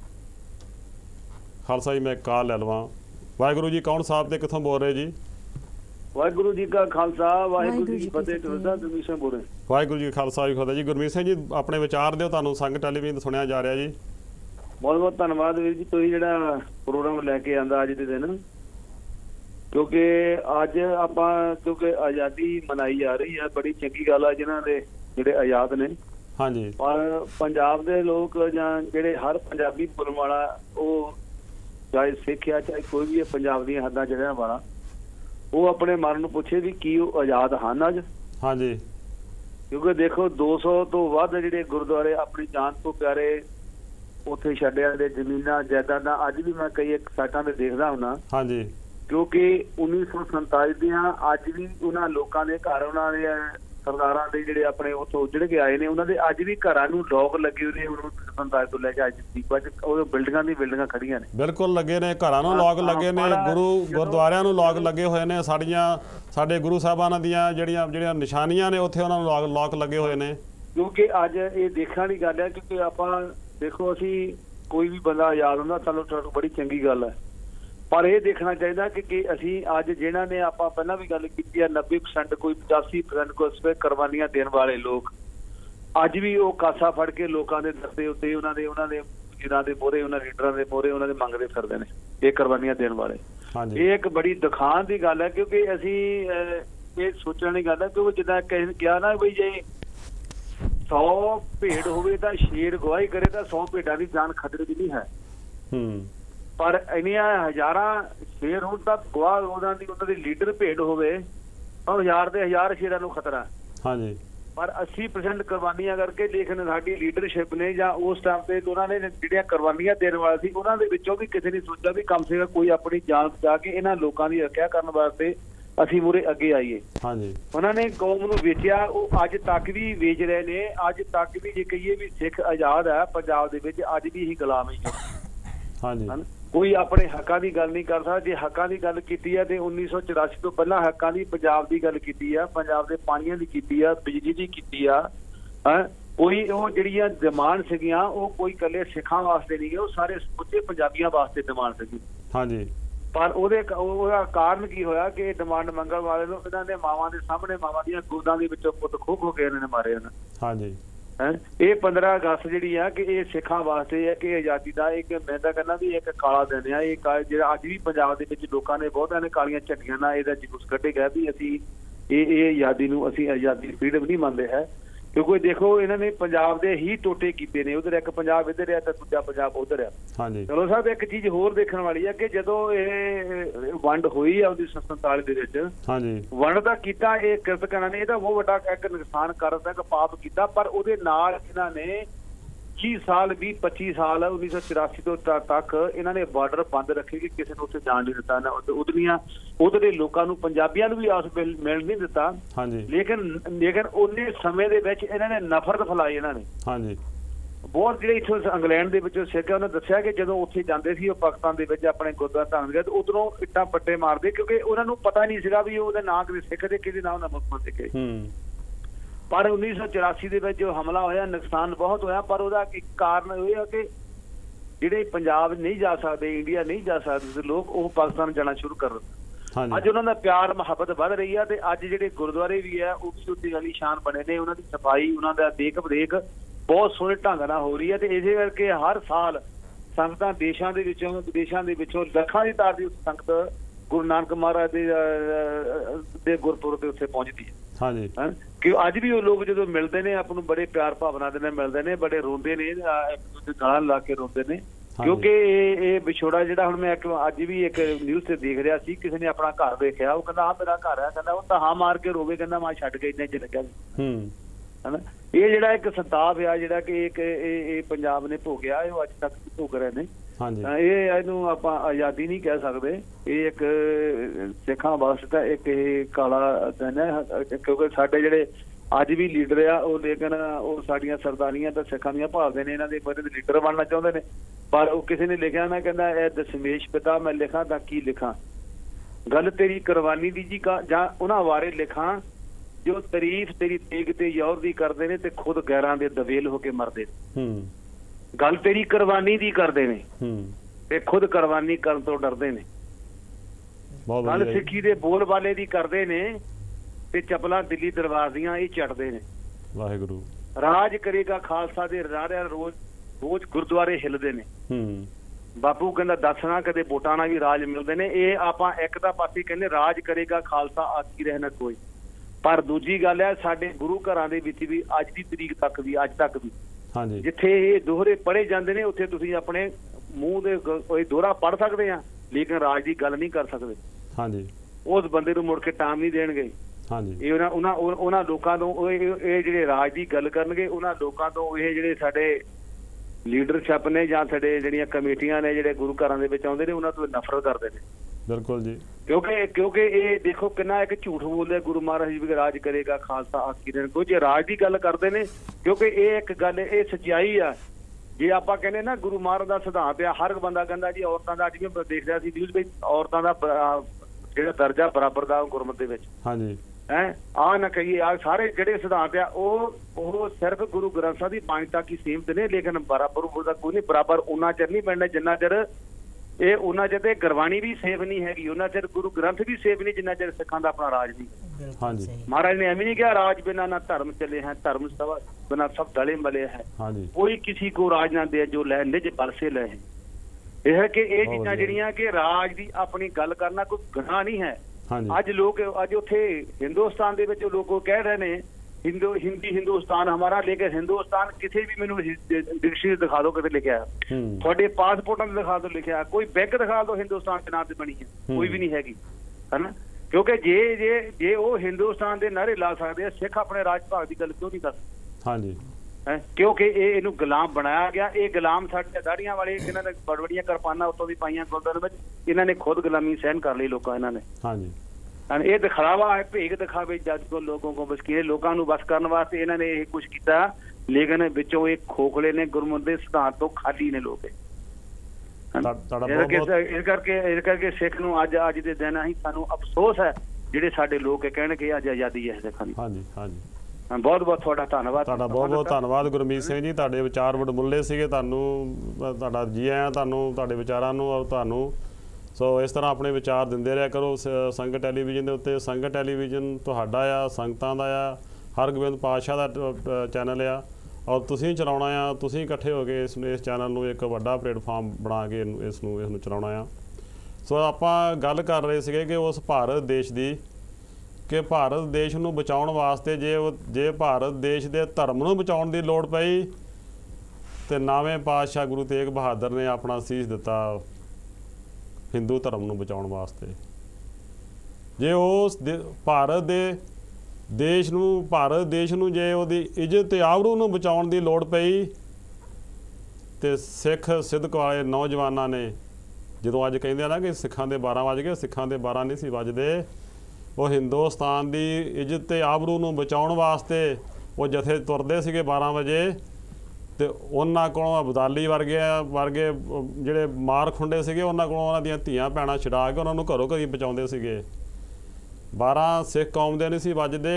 ਖਾਲਸਾ ਜੀ, ਮੈਂ ਕਾਲ ਲੈ ਲਵਾਂ। ਵਾਹਿਗੁਰੂ ਜੀ, ਕੌਣ ਸਾਹਿਬ ਤੇ ਕਿੱਥੋਂ ਬੋਲ ਰਹੇ ਜੀ? ਵਾਹਿਗੁਰੂ ਜੀ ਕਾ ਖਾਲਸਾ, ਵਾਹਿਗੁਰੂ ਜੀ ਕੀ ਫਤਿਹ। ਗੁਰਮੀਤ ਸਿੰਘ ਬੋਲ ਰਹੇ। ਵਾਹਿਗੁਰੂ ਜੀ ਖਾਲਸਾ ਜੀ ਫਤਿਹ ਜੀ। ਗੁਰਮੀਤ ਸਿੰਘ ਜੀ, ਆਪਣੇ ਵਿਚਾਰ ਦਿਓ। ਤੁਹਾਨੂੰ ਸੰਗ ਟੈਲੀਵਿਜ਼ਨ ਸੁਣਿਆ ਜਾ ਰਿਹਾ ਜੀ। ਬਹੁਤ ਬਹੁਤ ਧੰਨਵਾਦ ਵੀਰ ਜੀ, ਤੁਸੀਂ ਜਿਹੜਾ ਪ੍ਰੋਗਰਾਮ ਲੈ ਕੇ ਆਂਦਾ ਅੱਜ ਦੇ ਦਿਨ, ਕਿਉਂਕਿ ਅੱਜ ਕਿਉਂਕਿ ਆਜ਼ਾਦੀ ਮਨਾਈ ਜਾ ਰਹੀ ਹੈ। ਬੜੀ ਚੰਗੀ ਗੱਲ ਆ ਜਿਨ੍ਹਾਂ ਦੇ ਜਿਹੜੇ ਆਜ਼ਾਦ ਨੇ। ਹਾਂਜੀ। ਪਰ ਪੰਜਾਬ ਦੇ ਲੋਕ ਜਾਂ ਜਿਹੜੇ ਹਰ ਪੰਜਾਬੀ ਬੋਲਣ ਵਾਲਾ, ਉਹ ਚਾਹੇ ਸਿੱਖ ਆ ਚਾਹੇ ਕੋਈ ਵੀ ਹੈ, ਪੰਜਾਬ ਦੀਆਂ ਹੱਦਾਂ 'ਚ ਰਹਿਣ ਵਾਲਾ, ਉਹ ਆਪਣੇ ਮਨ ਨੂੰ ਪੁੱਛੇ ਵੀ ਕੀ ਉਹ ਆਜ਼ਾਦ ਹਨ ਅੱਜ? ਹਾਂਜੀ। ਕਿਉਂਕਿ ਦੇਖੋ 200 ਤੋਂ ਵੱਧ ਜਿਹੜੇ ਗੁਰਦੁਆਰੇ ਆਪਣੀ ਜਾਨ ਤੋਂ ਪਿਆਰੇ ਉੱਥੇ ਛੱਡਿਆ ਦੇ, ਜ਼ਮੀਨਾਂ ਜਾਇਦਾਦਾਂ ਅੱਜ ਵੀ ਮੈਂ ਕਈ ਇੱਕ ਸਾਈਟਾਂ ਤੇ ਦੇਖਦਾ ਹੁੰਦਾ। ਹਾਂਜੀ। ਕਿਉਂਕਿ 1947 ਦੀਆਂ ਅੱਜ ਵੀ ਉਹਨਾਂ ਲੋਕਾਂ ਦੇ ਘਰ, ਉਹਨਾਂ ਦੇ ਸਰਦਾਰਾਂ ਦੇ ਜਿਹੜੇ ਆਪਣੇ ਉੱਥੋਂ ਉੱਜੜ ਕੇ ਆਏ ਨੇ, ਉਹਨਾਂ ਦੇ ਅੱਜ ਵੀ ਘਰਾਂ ਨੂੰ ਲੋਕ ਲੱਗੇ ਹੋਏ ਨੇ। 1947 ਤੋਂ ਲੈ ਕੇ ਅੱਜ ਤੱਕ ਉਹ ਬਿਲਡਿੰਗਾਂ ਖੜੀਆਂ ਨੇ। ਬਿਲਕੁਲ ਲੱਗੇ ਨੇ, ਘਰਾਂ ਨੂੰ ਲੋਕ ਲੱਗੇ ਨੇ, ਗੁਰਦੁਆਰਿਆਂ ਨੂੰ ਲੋਕ ਲੱਗੇ ਹੋਏ ਨੇ। ਸਾਡੇ ਗੁਰੂ ਸਾਹਿਬਾਨਾਂ ਦੀਆਂ ਜਿਹੜੀਆਂ ਨਿਸ਼ਾਨੀਆਂ ਨੇ ਉੱਥੇ ਉਹਨਾਂ ਨੂੰ ਲੋਕ ਲੱਗੇ ਹੋਏ ਨੇ। ਕਿਉਂਕਿ ਅੱਜ ਇਹ ਦੇਖਣ ਵਾਲੀ ਗੱਲ ਹੈ, ਕਿਉਂਕਿ ਆਪਾਂ ਦੇਖੋ, ਅਸੀਂ ਕੋਈ ਵੀ ਬੰਦਾ ਆਜ਼ਾਦ ਹੁੰਦਾ ਸਾਨੂੰ ਬੜੀ ਚੰਗੀ ਗੱਲ ਹੈ। ਪਰ ਇਹ ਦੇਖਣਾ ਚਾਹੀਦਾ ਕਿ ਅਸੀਂ ਅੱਜ ਜਿਹਨਾਂ ਨੇ, ਆਪਾਂ ਪਹਿਲਾਂ ਵੀ ਗੱਲ ਕੀਤੀ ਆ, 90% ਕੋਈ 85% ਕੋਈ ਕੁਰਬਾਨੀਆਂ ਦੇਣ ਵਾਲੇ ਲੋਕ ਅੱਜ ਵੀ ਉਹ ਕਾਸਾ ਫੜ ਕੇ ਲੋਕਾਂ ਦੇ ਦਰ ਦੇ ਉੱਤੇ ਉਹਨਾਂ ਦੇ ਜਿਹਨਾਂ ਦੇ ਮੋਹਰੇ, ਉਹਨਾਂ ਲੀਡਰਾਂ ਦੇ ਮੋਹਰੇ ਉਹਨਾਂ ਦੇ ਮੰਗਦੇ ਫਿਰਦੇ ਨੇ ਇਹ ਕੁਰਬਾਨੀਆਂ ਦੇਣ ਵਾਲੇ। ਇਹ ਇੱਕ ਬੜੀ ਦਿਖਾਉਣ ਦੀ ਗੱਲ ਹੈ। ਕਿਉਂਕਿ ਅਸੀਂ ਇਹ ਸੋਚਣ ਵਾਲੀ ਗੱਲ ਹੈ, ਕਿਉਂਕਿ ਜਿੱਦਾਂ ਕਿਸੇ ਨੇ ਕਿਹਾ ਨਾ ਬਈ ਜੇ 100 ਭੇਡ ਹੋਵੇ ਤਾਂ ਸ਼ੇਰ ਗਵਾਹੀ ਕਰੇ ਤਾਂ 100 ਭੇਡਾਂ ਦੀ ਜਾਨ ਖਤਰੇ ਦੀ ਨਹੀਂ ਹੈ। ਪਰ ਇੰਨੀਆਂ ਹਜ਼ਾਰਾਂ ਸ਼ੇਰ ਹੋਣ ਤਾਂ ਗਵਾਹ ਉਹਨਾਂ ਦੇ ਲੀਡਰ ਭੇਡ ਹੋਵੇ ਤਾਂ 1000 ਦੇ 1000 ਸ਼ੇਰਾਂ ਨੂੰ ਖਤਰਾ। ਹਾਂਜੀ। ਪਰ 80% ਕੁਰਬਾਨੀਆਂ ਕਰਕੇ, ਲੇਕਿਨ ਸਾਡੀ ਲੀਡਰਸ਼ਿਪ ਨੇ ਜਾਂ ਉਸ ਟਾਈਮ ਤੇ ਉਹਨਾਂ ਨੇ ਜਿਹੜੀਆਂ ਕੁਰਬਾਨੀਆਂ ਦੇਣ ਵਾਲੇ ਸੀ, ਉਹਨਾਂ ਦੇ ਵਿੱਚੋਂ ਵੀ ਕਿਸੇ ਨੇ ਸੋਚਿਆ ਵੀ ਕਮ ਸੇ ਕਮ ਕੋਈ ਆਪਣੀ ਜਾਨ ਬਚਾ ਕੇ ਇਹਨਾਂ ਲੋਕਾਂ ਦੀ ਰੱਖਿਆ ਕਰਨ ਵਾਸਤੇ ਅਸੀਂ ਮੂਹਰੇ ਅੱਗੇ ਆਈਏ। ਹਾਂਜੀ। ਉਹਨਾਂ ਨੇ ਕੌਮ ਨੂੰ ਵੇਚਿਆ, ਉਹ ਅੱਜ ਤੱਕ ਵੀ ਵੇਚ ਰਹੇ ਨੇ। ਅੱਜ ਤੱਕ ਵੀ ਜੇ ਕਹੀਏ ਵੀ ਸਿੱਖ ਆਜ਼ਾਦ ਹੈ ਪੰਜਾਬ ਦੇ ਵਿੱਚ, ਅੱਜ ਵੀ ਇਹੀ ਗੁਲਾਮ ਹੀ। ਹਾਂਜੀ। ਕੋਈ ਆਪਣੇ ਹੱਕਾਂ ਦੀ ਗੱਲ ਨਹੀਂ ਕਰ ਸਕਦਾ। ਜੇ ਹੱਕਾਂ ਦੀ ਗੱਲ ਕੀਤੀ ਹੈ ਤੇ 1984 ਤੋਂ ਪਹਿਲਾਂ ਹੱਕਾਂ ਦੀ ਪੰਜਾਬ ਦੀ ਗੱਲ ਕੀਤੀ ਆ, ਪੰਜਾਬ ਦੇ ਪਾਣੀਆਂ ਦੀ ਕੀਤੀ ਆ, ਬਿਜਲੀ ਦੀ ਕੀਤੀ ਆ। ਕੋਈ ਉਹ ਜਿਹੜੀਆਂ ਡਿਮਾਂਡ ਸੀਗੀਆਂ ਉਹ ਕੋਈ ਇਕੱਲੇ ਸਿੱਖਾਂ ਵਾਸਤੇ ਨਹੀਂ, ਉਹ ਸਾਰੇ ਸਮੁੱਚੇ ਪੰਜਾਬੀਆਂ ਵਾਸਤੇ ਡਿਮਾਂਡ ਸੀਗੀ। ਹਾਂਜੀ। ਪਰ ਉਹਦਾ ਕਾਰਨ ਕੀ ਹੋਇਆ ਕਿ ਡਿਮਾਂਡ ਮੰਗਣ ਵਾਲੇ ਨੂੰ ਇਹਨਾਂ ਨੇ ਮਾਵਾਂ ਦੇ ਸਾਹਮਣੇ, ਮਾਵਾਂ ਦੀਆਂ ਗੋਦਾਂ ਦੇ ਵਿੱਚੋਂ ਪੁੱਤ ਖੋ ਕੇ ਇਹਨਾਂ ਨੇ ਮਾਰੇ ਉਹਨਾਂ। ਹਾਂਜੀ। ਇਹ 15 ਅਗਸਤ ਜਿਹੜੀ ਆ ਕਿ ਇਹ ਸਿੱਖਾਂ ਵਾਸਤੇ ਹੈ ਕਿ ਆਜ਼ਾਦੀ ਦਾ ਇੱਕ, ਮੈਂ ਤਾਂ ਕਹਿੰਦਾ ਵੀ ਇੱਕ ਕਾਲਾ ਦਿਨ ਆ। ਇਹ ਜਿਹੜਾ ਅੱਜ ਵੀ ਪੰਜਾਬ ਦੇ ਵਿੱਚ ਲੋਕਾਂ ਨੇ ਬਹੁਤਿਆਂ ਨੇ ਕਾਲੀਆਂ ਝੰਡੀਆਂ ਨਾਲ ਇਹਦਾ ਜਲੂਸ ਕੱਢੇਗਾ ਵੀ ਅਸੀਂ ਇਹ ਆਜ਼ਾਦੀ ਨੂੰ, ਅਸੀਂ ਆਜ਼ਾਦੀ ਫਰੀਡਮ ਨਹੀਂ ਮੰਨਦੇ ਹੈ। ਕਿਉਂਕਿ ਦੇਖੋ ਇਹਨਾਂ ਨੇ ਪੰਜਾਬ ਦੇ ਹੀ ਟੋਟੇ ਕੀਤੇ ਨੇ। ਉਧਰ ਇੱਕ ਪੰਜਾਬ ਇੱਧਰ ਆ ਤਾਂ ਦੂਜਾ ਪੰਜਾਬ ਉਧਰ ਆ। ਹਾਂਜੀ। ਚਲੋ ਸਾਹਿਬ, ਇੱਕ ਚੀਜ਼ ਹੋਰ ਦੇਖਣ ਵਾਲੀ ਆ ਕਿ ਜਦੋਂ ਇਹ ਵੰਡ ਹੋਈ ਆ 1947 ਦੇ ਵਿੱਚ, ਹਾਂਜੀ, ਵੰਡ ਦਾ ਕੀਤਾ ਇਹ ਕਿਰਤਕਾਰਾਂ ਨੇ, ਇਹਦਾ ਬਹੁਤ ਵੱਡਾ ਇੱਕ ਨੁਕਸਾਨ ਕਰਦਾ, ਇੱਕ ਪਾਪ ਕੀਤਾ। ਪਰ ਉਹਦੇ ਨਾਲ ਇਹਨਾਂ ਨੇ 20 ਸਾਲ 20-25 ਸਾਲ 1984 ਤੋਂ ਤੱਕ ਇਹਨਾਂ ਨੇ ਬਾਰਡਰ ਬੰਦ ਰੱਖੇ ਕਿ ਕਿਸੇ ਨੂੰ ਉੱਥੇ ਜਾਣ ਨਹੀਂ ਦਿੱਤਾ ਨਾ। ਉਧਰ ਦੇ ਲੋਕਾਂ ਨੂੰ, ਪੰਜਾਬੀਆਂ ਨੂੰ ਵੀ ਆਸ ਮਿਲ ਨਹੀਂ ਦਿੱਤਾ। ਹਾਂਜੀ। ਲੇਕਿਨ ਉਹਨੇ ਸਮੇਂ ਦੇ ਵਿੱਚ ਇਹਨਾਂ ਨੇ ਨਫ਼ਰਤ ਫੈਲਾਈ। ਇਹਨਾਂ ਨੇ, ਹਾਂਜੀ, ਬਹੁਤ ਜਿਹੜੇ ਇੱਥੋਂ ਇੰਗਲੈਂਡ ਦੇ ਵਿੱਚੋਂ ਸਿੱਖ, ਉਹਨੇ ਦੱਸਿਆ ਕਿ ਜਦੋਂ ਉੱਥੇ ਜਾਂਦੇ ਸੀ ਉਹ ਪਾਕਿਸਤਾਨ ਦੇ ਵਿੱਚ ਆਪਣੇ ਗੁਰਦੁਆਰਾ ਧਾਰਨ ਗਏ ਤੇ ਉਧਰੋਂ ਇੱਟਾਂ ਪੱਟੇ ਮਾਰਦੇ, ਕਿਉਂਕਿ ਉਹਨਾਂ ਨੂੰ ਪਤਾ ਨਹੀਂ ਸੀਗਾ ਵੀ ਉਹਦੇ ਨਾਂ ਕਿਸੇ ਸਿੱਖ ਦੇ, ਕਿਸੇ ਨਾਂ ਦਾ ਮੁਸਲਮਾਨ ਸਿੱਖੇ। ਪਰ 1984 ਦੇ ਵਿੱਚ ਜੋ ਹਮਲਾ ਹੋਇਆ, ਨੁਕਸਾਨ ਬਹੁਤ ਹੋਇਆ। ਪਰ ਉਹਦਾ ਇੱਕ ਕਾਰਨ ਇਹ ਹੈ ਕਿ ਜਿਹੜੇ ਪੰਜਾਬ ਨਹੀਂ ਜਾ ਸਕਦੇ, ਇੰਡੀਆ ਨਹੀਂ ਜਾ ਸਕਦੇ ਲੋਕ, ਉਹ ਪਾਕਿਸਤਾਨ ਜਾਣਾ ਸ਼ੁਰੂ ਕਰ ਦਿੱਤਾ। ਅੱਜ ਉਹਨਾਂ ਦਾ ਪਿਆਰ ਮੁਹੱਬਤ ਵੱਧ ਰਹੀ ਆ। ਤੇ ਅੱਜ ਜਿਹੜੇ ਗੁਰਦੁਆਰੇ ਵੀ ਆ ਉਹ ਵੀ ਉੱਤੇ ਆਲੀਸ਼ਾਨ ਬਣੇ ਨੇ, ਉਹਨਾਂ ਦੀ ਸਫਾਈ, ਉਹਨਾਂ ਦਾ ਦੇਖ ਰੇਖ ਬਹੁਤ ਸੋਹਣੇ ਢੰਗ ਨਾਲ ਹੋ ਰਹੀ ਹੈ। ਤੇ ਇਸੇ ਕਰਕੇ ਹਰ ਸਾਲ ਸੰਗਤਾਂ ਦੇਸ਼ਾਂ ਦੇ ਵਿੱਚੋਂ ਵਿਦੇਸ਼ਾਂ ਦੇ ਵਿੱਚੋਂ ਲੱਖਾਂ ਦੀ ਤਾਦਾਦ ਦੀ ਸੰਗਤ ਗੁਰੂ ਨਾਨਕ ਮਹਾਰਾਜ ਦੇ ਗੁਰਪੁਰਬ ਦੇ ਉੱਤੇ ਪਹੁੰਚਦੀ ਹੈ। ਹਾਂਜੀ, ਕਿ ਅੱਜ ਵੀ ਉਹ ਲੋਕ ਜਦੋਂ ਮਿਲਦੇ ਨੇ ਆਪ ਨੂੰ ਬੜੇ ਪਿਆਰ ਭਾਵਨਾ ਦੇ ਨਾਲ ਮਿਲਦੇ ਨੇ, ਬੜੇ ਰੋਂਦੇ ਨੇ, ਇੱਕ ਦੂਜੇ ਗਾਲਾਂ ਲਾ ਕੇ ਰੋਂਦੇ ਨੇ, ਕਿਉਂਕਿ ਇਹ ਵਿਛੋੜਾ ਜਿਹੜਾ ਹੁਣ ਮੈਂ ਅੱਜ ਵੀ ਇੱਕ ਨਿਊਜ਼ ਤੇ ਦੇਖ ਰਿਹਾ ਸੀ, ਕਿਸੇ ਨੇ ਆਪਣਾ ਘਰ ਵੇਖਿਆ, ਉਹ ਕਹਿੰਦਾ ਆਹ ਮੇਰਾ ਘਰ ਹੈ, ਕਹਿੰਦਾ ਉਹ ਤਾਂ ਮਾਰ ਕੇ ਰੋਵੇ, ਕਹਿੰਦਾ ਮੈਂ ਛੱਡ ਕੇ ਇੱਦਾਂ ਚ ਲੱਗਿਆ ਹਨਾ। ਇਹ ਜਿਹੜਾ ਇੱਕ ਸੰਤਾਪ ਆ ਜਿਹੜਾ ਕਿ ਇਹ ਪੰਜਾਬ ਨੇ ਭੋਗਿਆ, ਇਹ ਅੱਜ ਤੱਕ ਭੋਗ ਰਹੇ ਨੇ। ਇਹ ਇਹਨੂੰ ਆਪਾਂ ਆਜ਼ਾਦੀ ਨਹੀਂ ਕਹਿ ਸਕਦੇ, ਇਹ ਇੱਕ ਸਿੱਖਾਂ ਵਾਸਤੇ ਇੱਕ ਇਹ ਕਾਲਾ ਦਿਨ ਹੈ, ਕਿਉਂਕਿ ਸਾਡੇ ਜਿਹੜੇ ਅੱਜ ਵੀ ਲੀਡਰ ਆ ਉਹ ਲੇਕਿਨ ਉਹ ਸਾਡੀਆਂ ਸਰਦਾਰੀਆਂ ਤਾਂ ਸਿੱਖਾਂ ਦੀਆਂ ਭਾਲਦੇ ਨੇ, ਇਹਨਾਂ ਦੇ ਲੀਡਰ ਬਣਨਾ ਚਾਹੁੰਦੇ ਨੇ, ਪਰ ਉਹ ਕਿਸੇ ਨੇ ਲਿਖਿਆ ਨਾ, ਕਹਿੰਦਾ ਇਹ ਦਸ਼ਮੇਸ਼ ਪਿਤਾ ਮੈਂ ਲਿਖਾਂ ਤਾਂ ਕੀ ਲਿਖਾਂ, ਗੱਲ ਤੇਰੀ ਕੁਰਬਾਨੀ ਦੀ ਜੀ ਜਾਂ ਉਹਨਾਂ ਬਾਰੇ ਲਿਖਾਂ ਜੋ ਤਾਰੀਫ ਤੇਰੀ ਤੇਗ ਤੇ ਯੌਰ ਦੀ ਕਰਦੇ ਨੇ ਤੇ ਖੁਦ ਗੈਰਾਂ ਦੇ ਦਵੇਲ ਹੋ ਕੇ ਮਰਦੇ ਨੇ। ਗੱਲ ਤੇਰੀ ਕੁਰਬਾਨੀ ਦੀ ਕਰਦੇ ਨੇ ਤੇ ਖੁਦ ਕੁਰਬਾਨੀ ਕਰਨ ਤੋਂ ਡਰਦੇ ਨੇ। ਗੱਲ ਸਿੱਖੀ ਦੇ ਬੋਲ ਵਾਲੇ ਦੀ ਕਰਦੇ ਨੇ ਤੇ ਚਪਲਾਂ ਦਿੱਲੀ ਦਰਬਾਰ ਦੀਆਂ ਇਹ ਚੜਦੇ ਨੇ। ਵਾਹਿਗੁਰੂ ਰਾਜ ਕਰੇਗਾ ਖਾਲਸਾ ਦੇ ਰਾਰਿਆਂ ਰੋਜ਼ ਗੁਰਦੁਆਰੇ ਹਿੱਲਦੇ ਨੇ। ਬਾਪੂ ਕਹਿੰਦਾ ਦੱਸਣਾ ਕਦੇ ਵੋਟਾਂ ਨਾਲ ਵੀ ਰਾਜ ਮਿਲਦੇ ਨੇ। ਇਹ ਆਪਾਂ ਇੱਕ ਤਾਂ ਪਾਸੇ ਕਹਿੰਦੇ ਰਾਜ ਕਰੇਗਾ ਖਾਲਸਾ ਆਕੀ ਰਹਿ ਨਾ ਕੋਈ, ਪਰ ਦੂਜੀ ਗੱਲ ਹੈ ਸਾਡੇ ਗੁਰੂ ਘਰਾਂ ਦੇ ਵਿੱਚ ਵੀ ਅੱਜ ਦੀ ਤਰੀਕ ਤੱਕ ਵੀ ਅੱਜ ਤੱਕ ਵੀ ਜਿੱਥੇ ਇਹ ਦੋਹਰੇ ਪੜ੍ਹੇ ਜਾਂਦੇ ਨੇ ਉੱਥੇ ਤੁਸੀਂ ਆਪਣੇ ਮੂੰਹ ਦੇ ਕੋਈ ਦੋਹਰਾ ਪੜ੍ਹ ਸਕਦੇ ਆ, ਲੇਕਿਨ ਰਾਜ ਦੀ ਗੱਲ ਨਹੀਂ ਕਰ ਸਕਦੇ। ਉਸ ਬੰਦੇ ਨੂੰ ਮੁੜ ਕੇ ਟਾਈਮ ਨਹੀਂ ਦੇਣਗੇ। ਇਹ ਉਹਨਾਂ ਲੋਕਾਂ ਤੋਂ ਇਹ ਜਿਹੜੇ ਰਾਜ ਦੀ ਗੱਲ ਕਰਨਗੇ, ਉਹਨਾਂ ਲੋਕਾਂ ਤੋਂ ਇਹ ਜਿਹੜੇ ਸਾਡੇ ਲੀਡਰਸ਼ਿਪ ਨੇ ਜਾਂ ਸਾਡੇ ਜਿਹੜੀਆਂ ਕਮੇਟੀਆਂ ਨੇ ਜਿਹੜੇ ਗੁਰੂ ਘਰਾਂ ਦੇ ਵਿੱਚ ਆਉਂਦੇ ਨੇ, ਉਹਨਾਂ ਤੋਂ ਨਫ਼ਰਤ ਕਰਦੇ ਨੇ। ਬਿਲਕੁਲ ਜੀ, ਕਿਉਂਕਿ ਇਹ ਦੇਖੋ ਕਿੰਨਾ ਇੱਕ ਝੂਠ ਬੋਲਦੇ ਗੁਰੂ ਮਹਾਰਾਜ ਜੀ ਵੀ ਰਾਜ ਕਰੇਗਾ ਖਾਲਸਾ ਆਕੀ ਰਹਿਣ ਕੋਈ, ਜੇ ਰਾਜ ਦੀ ਗੱਲ ਕਰਦੇ ਨੇ, ਕਿਉਂਕਿ ਇਹ ਇੱਕ ਗੱਲ ਇਹ ਸੱਚਾਈ ਆ। ਜੇ ਆਪਾਂ ਕਹਿੰਦੇ ਨਾ ਗੁਰੂ ਮਹਾਰਾਜ ਦਾ ਸਿਧਾਂਤ ਆ, ਹਰ ਬੰਦਾ ਕਹਿੰਦਾ ਜੀ ਔਰਤਾਂ ਦਾ, ਅੱਜ ਵੀ ਦੇਖ ਰਿਹਾ ਸੀ ਨਿਊਜ਼ ਵਿੱਚ, ਔਰਤਾਂ ਦਾ ਜਿਹੜਾ ਦਰਜਾ ਬਰਾਬਰ ਦਾ ਗੁਰਮਤਿ ਦੇ ਵਿੱਚ ਆ ਨਾ ਕਹੀਏ, ਆ ਸਾਰੇ ਜਿਹੜੇ ਸਿਧਾਂਤ ਆ ਉਹ ਸਿਰਫ ਗੁਰੂ ਗ੍ਰੰਥ ਸਾਹਿਬ ਦੀ ਬਾਣੀ ਤੱਕ ਹੀ ਸੀਮਤ ਨੇ, ਲੇਕਿਨ ਬਰਾਬਰ ਦਾ ਕੋਈ ਨਹੀਂ। ਬਰਾਬਰ ਉਹਨਾਂ ਚਿਰ ਨਹੀਂ ਬਣਨਾ ਜਿੰਨਾ ਚਿਰ ਇਹ ਉਹਨਾਂ ਚਿਰ ਤੇ ਗੁਰਬਾਣੀ ਵੀ ਸੇਵ ਨਹੀਂ ਹੈਗੀ, ਉਹਨਾਂ ਚਿਰ ਗੁਰੂ ਗ੍ਰੰਥ ਵੀ ਸੇਵ ਨਹੀਂ ਜਿੰਨਾ ਚਿਰ ਸਿੱਖਾਂ ਦਾ ਆਪਣਾ ਰਾਜ ਨਹੀਂ। ਮਹਾਰਾਜ ਨੇ ਐਵੇਂ ਨਹੀਂ ਕਿਹਾ ਰਾਜ ਬਿਨਾ ਨਾ ਧਰਮ ਚਲੇ ਹੈ, ਧਰਮ ਬਿਨਾ ਸਭ ਦਲੇ ਮਲੇ ਹੈ, ਕੋਈ ਕਿਸੇ ਕੋ ਰਾਜ ਨਾ ਦੇ ਜੋ ਲੈ ਨਿਜ ਬਲਸੇ ਲੈ। ਇਹ ਹੈ ਕਿ ਇਹ ਚੀਜ਼ਾਂ ਜਿਹੜੀਆਂ ਕਿ ਰਾਜ ਦੀ ਆਪਣੀ ਗੱਲ ਕਰਨਾ ਕੋਈ ਗੁਨਾਹ ਨਹੀਂ ਹੈ। ਅੱਜ ਲੋਕ ਅੱਜ ਉੱਥੇ ਹਿੰਦੁਸਤਾਨ ਦੇ ਵਿੱਚ ਲੋਕ ਕਹਿ ਰਹੇ ਨੇ हिंदी हिंदुस्तान हमारा, लेकिन हिंदुस्तान किसी भी मैंने डिक्शनरी दिखा दो कितने लिखा है, थोड़े पासपोर्ट दिखा दो लिखा है, कोई बैंक दिखा दो हिंदुस्तान के नाम से बनी है, कोई भी नहीं हैगी, है ना। क्योंकि जे वो हिंदुस्तान के नारे ला सकते हैं, सिख अपने राज भाग की गल क्यों नहीं कर सकते? क्योंकि ये गुलाम बनाया गया। ये गुलाम साढ़े दाड़ियां वाले इन्होंने बड़बड़ियां करपाना उत्तों भी पाइया गुरद्वारे में, इन्होंने खुद गुलामी सहन कर ली लोगों इन्होंने। ये दिखावा है, भेग दिखावे जज को लोगों को बस किए लोगों को बस करने वास्ते इन्होंने ये कुछ किया, लेकिन विचों एक खोखले ने गुरमत के सिद्धांत तो खाली ने लोग। इस करके सिख नूं अज दे दिन ही सानू अफसोस है ਜਿਹੜੇ ਸਾਡੇ ਲੋਕ ਕਹਿਣਗੇ ਅੱਜ ਆਜ਼ਾਦੀ ਹੈ ਸਿੱਖਾਂ ਦੀ। ਬਹੁਤ ਬਹੁਤ ਤੁਹਾਡਾ ਧੰਨਵਾਦ। ਤੁਹਾਡਾ ਬਹੁਤ ਬਹੁਤ ਧੰਨਵਾਦ ਗੁਰਮੀਤ ਸਿੰਘ ਜੀ, ਤੁਹਾਡੇ ਵਿਚਾਰ ਵਡਮੁੱਲੇ ਸੀਗੇ। ਤੁਹਾਡਾ ਜੀ ਆਇਆਂ ਤੁਹਾਨੂੰ, ਤੁਹਾਡੇ ਵਿਚਾਰਾਂ ਨੂੰ ਔਰ ਤੁਹਾਨੂੰ। ਸੋ ਇਸ ਤਰ੍ਹਾਂ ਆਪਣੇ ਵਿਚਾਰ ਦਿੰਦੇ ਰਿਹਾ ਕਰੋ ਸੰਗਤ ਟੈਲੀਵਿਜ਼ਨ ਦੇ ਉੱਤੇ। ਸੰਗਤ ਟੈਲੀਵਿਜ਼ਨ ਤੁਹਾਡਾ ਆ, ਸੰਗਤਾਂ ਦਾ ਆ, ਹਰਗੋਬਿੰਦ ਪਾਤਸ਼ਾਹ ਦਾ ਚੈਨਲ ਆ, ਔਰ ਤੁਸੀਂ ਚਲਾਉਣਾ ਆ। ਤੁਸੀਂ ਇਕੱਠੇ ਹੋ ਕੇ ਇਸ ਚੈਨਲ ਨੂੰ ਇੱਕ ਵੱਡਾ ਪਲੇਟਫਾਰਮ ਬਣਾ ਕੇ ਇਸ ਨੂੰ ਚਲਾਉਣਾ ਆ। ਸੋ ਆਪਾਂ ਗੱਲ ਕਰ ਰਹੇ ਸੀਗੇ ਕਿ ਉਸ ਭਾਰਤ ਦੇਸ਼ ਦੀ, ਕਿ ਭਾਰਤ ਦੇਸ਼ ਨੂੰ ਬਚਾਉਣ ਵਾਸਤੇ ਜੇ ਭਾਰਤ ਦੇਸ਼ ਦੇ ਧਰਮ ਨੂੰ ਬਚਾਉਣ ਦੀ ਲੋੜ ਪਈ ਤੇ ਨਵੇਂ ਪਾਤਸ਼ਾਹ ਗੁਰੂ ਤੇਗ ਬਹਾਦਰ ਨੇ ਆਪਣਾ ਸੀਸ ਦਿੱਤਾ ਹਿੰਦੂ ਧਰਮ ਨੂੰ ਬਚਾਉਣ ਵਾਸਤੇ। ਜੇ ਉਸ ਭਾਰਤ ਦੇਸ਼ ਨੂੰ ਜੇ ਉਹਦੀ ਇੱਜ਼ਤ ਤੇ ਆਬਰੂ ਨੂੰ ਬਚਾਉਣ ਦੀ ਲੋੜ ਪਈ ਤੇ ਸਿੱਖ ਸਿੱਧਕ ਵਾਲੇ ਨੌਜਵਾਨਾਂ ਨੇ, ਜਦੋਂ ਅੱਜ ਕਹਿੰਦੇ ਆ ਨਾ ਕਿ ਸਿੱਖਾਂ ਦੇ 12 ਵੱਜ ਗਏ, ਸਿੱਖਾਂ ਦੇ 12 ਨਹੀਂ ਸੀ ਵੱਜਦੇ। ਉਹ ਹਿੰਦੁਸਤਾਨ ਦੀ ਇੱਜ਼ਤ ਤੇ ਆਬਰੂ ਨੂੰ ਬਚਾਉਣ ਵਾਸਤੇ ਉਹ ਜਥੇ ਤੁਰਦੇ ਸੀਗੇ 12 ਵਜੇ, ਤੇ ਉਹਨਾਂ ਕੋਲੋਂ ਅਬਦਾਲੀ ਵਰਗੇ ਜਿਹੜੇ ਮਾਰ ਖੁੰਡੇ ਸੀਗੇ, ਉਹਨਾਂ ਕੋਲੋਂ ਉਹਨਾਂ ਦੀਆਂ ਧੀਆਂ ਭੈਣਾਂ ਛਡਾ ਕੇ ਉਹਨਾਂ ਨੂੰ ਘਰੋਂ ਘਰੀ ਬਚਾਉਂਦੇ ਸੀਗੇ। 12 ਸਿੱਖ ਕੌਮ ਦੇ ਨਹੀਂ ਸੀ ਵੱਜਦੇ।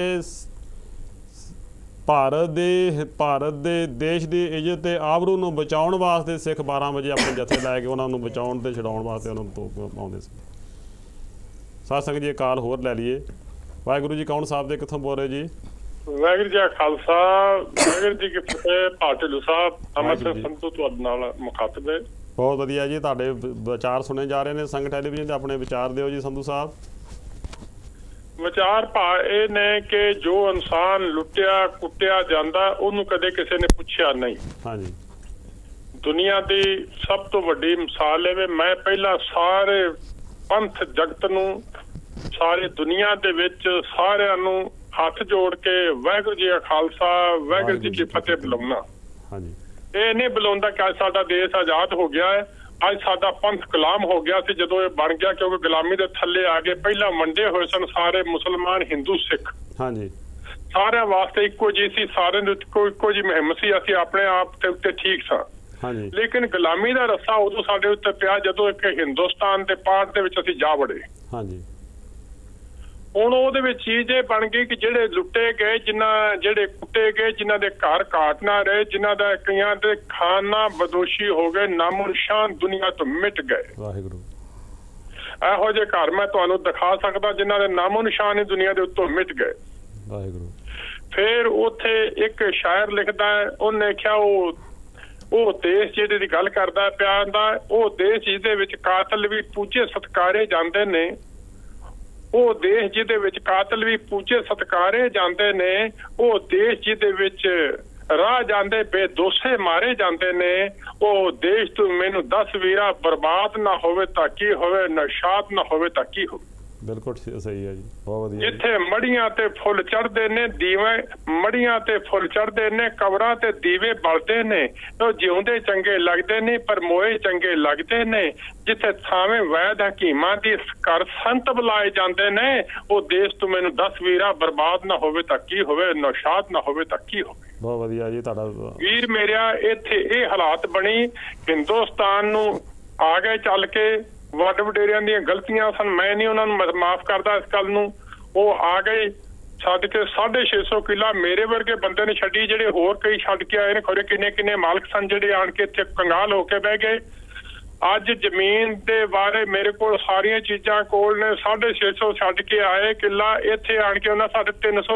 ਭਾਰਤ ਦੇ ਦੇਸ਼ ਦੀ ਇੱਜ਼ਤ ਤੇ ਆਬਰੂ ਨੂੰ ਬਚਾਉਣ ਵਾਸਤੇ ਸਿੱਖ 12 ਵਜੇ ਆਪਣੇ ਜਥੇ ਲੈ ਕੇ ਉਹਨਾਂ ਨੂੰ ਬਚਾਉਣ ਤੇ ਛਡਾਉਣ ਵਾਸਤੇ ਉਹਨਾਂ ਨੂੰ ਆਉਂਦੇ ਸੀ। ਸਾਧ ਸੰਗਤ ਜੀ ਕਾਲ ਹੋਰ ਲੈ ਲਈਏ। ਵਾਹਿਗੁਰੂ ਜੀ, ਕੌਣ ਸਾਹਿਬ ਦੇ ਕਿੱਥੋਂ ਬੋਲ ਰਹੇ ਜੀ? ਵਾਹਿਗੁਰੂ ਜੀ ਕਾ ਖਾਲਸਾ, ਵਾਹਿਗੁਰੂ ਜੀ ਕੀ ਫਤਿਹ। ਭਾਟਲੂ ਸਾਹਿਬ ਅੰਮ੍ਰਿਤਸਰ ਸੰਤੂ ਤੁਹਾਡੇ ਨਾਲ ਮੁਖਾਤਬ ਹੈ। ਬਹੁਤ ਵਧੀਆ ਜੀ, ਤੁਹਾਡੇ ਵਿਚਾਰ ਸੁਣੇ ਜਾ ਰਹੇ ਨੇ ਸੰਗਤ ਟੈਲੀਵਿਜ਼ਨ ਤੇ। ਆਪਣੇ ਵਿਚਾਰ ਦਿਓ ਜੀ ਸੰਧੂ ਸਾਹਿਬ। ਵਿਚਾਰ ਇਹ ਨੇ ਕਿ ਜੋ ਇਨਸਾਨ ਲੁੱਟਿਆ ਕੁੱਟਿਆ ਜਾਂਦਾ ਉਹਨੂੰ ਕਦੇ ਕਿਸੇ ਨੇ ਪੁੱਛਿਆ ਨਹੀਂ। ਹਾਂਜੀ। ਦੁਨੀਆ ਦੀ ਸਭ ਤੋਂ ਵੱਡੀ ਮਿਸਾਲ ਹੈ। ਮੈਂ ਪਹਿਲਾਂ ਸਾਰੇ ਪੰਥ ਜਗਤ ਨੂੰ, ਸਾਰੀ ਦੁਨੀਆ ਦੇ ਵਿੱਚ ਸਾਰਿਆਂ ਨੂੰ ਹੱਥ ਜੋੜ ਕੇ ਵਾਹਿਗੁਰੂ ਜੀ ਕਾ ਖਾਲਸਾ ਵਾਹਿਗੁਰੂ ਜੀ ਕੀ ਫਤਿਹ ਬੁਲਾਉਣਾ। ਹਾਂਜੀ। ਇਹ ਨਹੀਂ ਬੁਲਾਉਂਦਾ ਕਿ ਅੱਜ ਸਾਡਾ ਦੇਸ਼ ਆਜ਼ਾਦ ਹੋ ਗਿਆ ਹੈ, ਅੱਜ ਸਾਡਾ ਪੰਥ ਗੁਲਾਮ ਹੋ ਗਿਆ ਸੀ। ਜਦੋਂ ਇਹ ਬਣ ਗਿਆ, ਕਿਉਂਕਿ ਗੁਲਾਮੀ ਦੇ ਥੱਲੇ ਆ ਕੇ ਪਹਿਲਾਂ ਵੰਡੇ ਹੋਏ ਸਨ ਸਾਰੇ ਮੁਸਲਮਾਨ ਹਿੰਦੂ ਸਿੱਖ। ਹਾਂਜੀ। ਸਾਰਿਆਂ ਵਾਸਤੇ ਇੱਕੋ ਜਿਹੀ ਸੀ, ਸਾਰਿਆਂ ਦੇ ਇੱਕੋ ਜਿਹੀ ਮੁਹਿੰਮ ਸੀ। ਅਸੀਂ ਆਪਣੇ ਆਪ ਦੇ ਉੱਤੇ ਠੀਕ ਸਾਂ। ਹਾਂਜੀ। ਲੇਕਿਨ ਗੁਲਾਮੀ ਦਾ ਰੱਸਾ ਉਦੋਂ ਸਾਡੇ ਉੱਤੇ ਪਿਆ ਜਦੋਂ ਇੱਕ ਹਿੰਦੁਸਤਾਨ ਦੇ ਪਾਰਟ ਦੇ ਵਿੱਚ ਅਸੀਂ ਜਾ ਵੜੇ। ਹਾਂਜੀ। ਹੁਣ ਉਹਦੇ ਵਿੱਚ ਚੀਜ਼ ਇਹ ਬਣ ਗਈ ਕਿ ਜਿਹੜੇ ਲੁੱਟੇ ਗਏ, ਜਿਹੜੇ ਕੁੱਟੇ ਗਏ, ਜਿਨ੍ਹਾਂ ਦੇ ਘਰ ਘਾਟ ਨਾ ਰਹੇ, ਜਿਨ੍ਹਾਂ ਦਾ ਕਈਆਂ ਦੇ ਖਾਨਾ ਬਦੋਸ਼ੀ ਹੋ ਗਏ, ਨਾਮੋ ਨਿਸ਼ਾਨ ਦੁਨੀਆ ਤੋਂ ਮਿਟ ਗਏ। ਵਾਹਿਗੁਰੂ। ਇਹੋ ਜਿਹੇ ਘਰ ਮੈਂ ਤੁਹਾਨੂੰ ਦਿਖਾ ਸਕਦਾ ਜਿਨ੍ਹਾਂ ਦੇ ਨਾਮੋ ਨਿਸ਼ਾਨ ਹੀ ਦੁਨੀਆ ਦੇ ਉੱਤੋਂ ਮਿਟ ਗਏ। ਵਾਹਿਗੁਰੂ। ਫਿਰ ਉੱਥੇ ਇੱਕ ਸ਼ਾਇਰ ਲਿਖਦਾ ਹੈ, ਉਹਨੇ ਕਿਹਾ ਉਹ ਦੇਸ਼ ਜਿਹਦੇ ਦੀ ਗੱਲ ਕਰਦਾ ਪਿਆ ਦਾ, ਉਹ ਦੇਸ਼ ਜਿਹਦੇ ਵਿੱਚ ਕਾਤਲ ਵੀ ਪੂਜੇ ਸਤਕਾਰੇ ਜਾਂਦੇ ਨੇ, ਉਹ ਦੇਸ਼ ਜਿਹਦੇ ਵਿੱਚ ਕਾਤਲ ਵੀ ਪੂਜੇ ਸਤਕਾਰੇ ਜਾਂਦੇ ਨੇ, ਉਹ ਦੇਸ਼ ਜਿਹਦੇ ਵਿੱਚ ਰਾਹ ਜਾਂਦੇ ਬੇਦੋਸ਼ੇ ਮਾਰੇ ਜਾਂਦੇ ਨੇ, ਉਹ ਦੇਸ਼ ਤੂੰ ਮੈਨੂੰ ਦੱਸ ਵੀਰਾ ਬਰਬਾਦ ਨਾ ਹੋਵੇ ਤਾਂ ਕੀ ਹੋਵੇ, ਨਸ਼ਾਤ ਨਾ ਹੋਵੇ ਤਾਂ ਕੀ ਹੋਵੇ। ਬਿਲਕੁਲ ਸਹੀ ਹੈ ਜੀ, ਬਹੁਤ ਵਧੀਆ। ਜਿੱਥੇ ਮੜੀਆਂ ਤੇ ਫੁੱਲ ਚੜ੍ਹਦੇ ਨੇ ਦੀਵੇ, ਮੜੀਆਂ ਤੇ ਫੁੱਲ ਚੜ੍ਹਦੇ ਨੇ, ਕਬਰਾਂ ਤੇ ਦੀਵੇ ਬਲਦੇ ਨੇ, ਉਹ ਜਿਉਂਦੇ ਚੰਗੇ ਲੱਗਦੇ ਨੇ ਪਰ ਮੋਏ ਚੰਗੇ ਲੱਗਦੇ ਨੇ। ਜਿੱਥੇ ਥਾਵੇਂ ਵੈਦ ਹਕੀਮਾਂ ਦੀ ਘਰ ਸੰਤ ਬੁਲਾਏ ਜਾਂਦੇ ਨੇ, ਉਹ ਦੇਸ਼ ਤੂੰ ਮੈਨੂੰ ਦੱਸ ਵੀਰਾ ਬਰਬਾਦ ਨਾ ਹੋਵੇ ਤਾਂ ਕੀ ਹੋਵੇ, ਨਸ਼ਾਤ ਨਾ ਹੋਵੇ ਤਾਂ ਕੀ ਹੋਵੇ। ਬਹੁਤ ਵਧੀਆ ਜੀ ਤੁਹਾਡਾ ਵੀਰ ਮੇਰਿਆ, ਇੱਥੇ ਇਹ ਹਾਲਾਤ ਬਣੀ। ਹਿੰਦੁਸਤਾਨ ਨੂੰ ਆ ਗਏ ਚੱਲ ਕੇ, ਵੱਡ ਵਡੇਰਿਆਂ ਦੀਆਂ ਗਲਤੀਆਂ ਸਨ, ਮੈਂ ਨਹੀਂ ਉਹਨਾਂ ਨੂੰ ਮਾਫ ਕਰਦਾ ਇਸ ਗੱਲ ਨੂੰ। ਉਹ ਆ ਗਏ ਛੱਡ ਕੇ 650 ਕਿੱਲਾ ਮੇਰੇ ਵਰਗੇ ਬੰਦੇ ਨੇ ਛੱਡੀ, ਜਿਹੜੇ ਹੋਰ ਕਈ ਛੱਡ ਕੇ ਆਏ ਨੇ, ਖੋਰੇ ਕਿੰਨੇ ਕਿੰਨੇ ਮਾਲਕ ਸਨ ਜਿਹੜੇ ਆਣ ਕੇ ਇੱਥੇ ਕੰਗਾਲ ਹੋ ਕੇ ਬਹਿ ਗਏ। ਅੱਜ ਜ਼ਮੀਨ ਦੇ ਬਾਰੇ ਮੇਰੇ ਕੋਲ ਸਾਰੀਆਂ ਚੀਜ਼ਾਂ ਕੋਲ ਨੇ। 650 ਛੱਡ ਕੇ ਆਏ ਕਿੱਲਾ, ਇੱਥੇ ਆਣ ਕੇ ਉਹਨਾਂ ਸਾਡੇ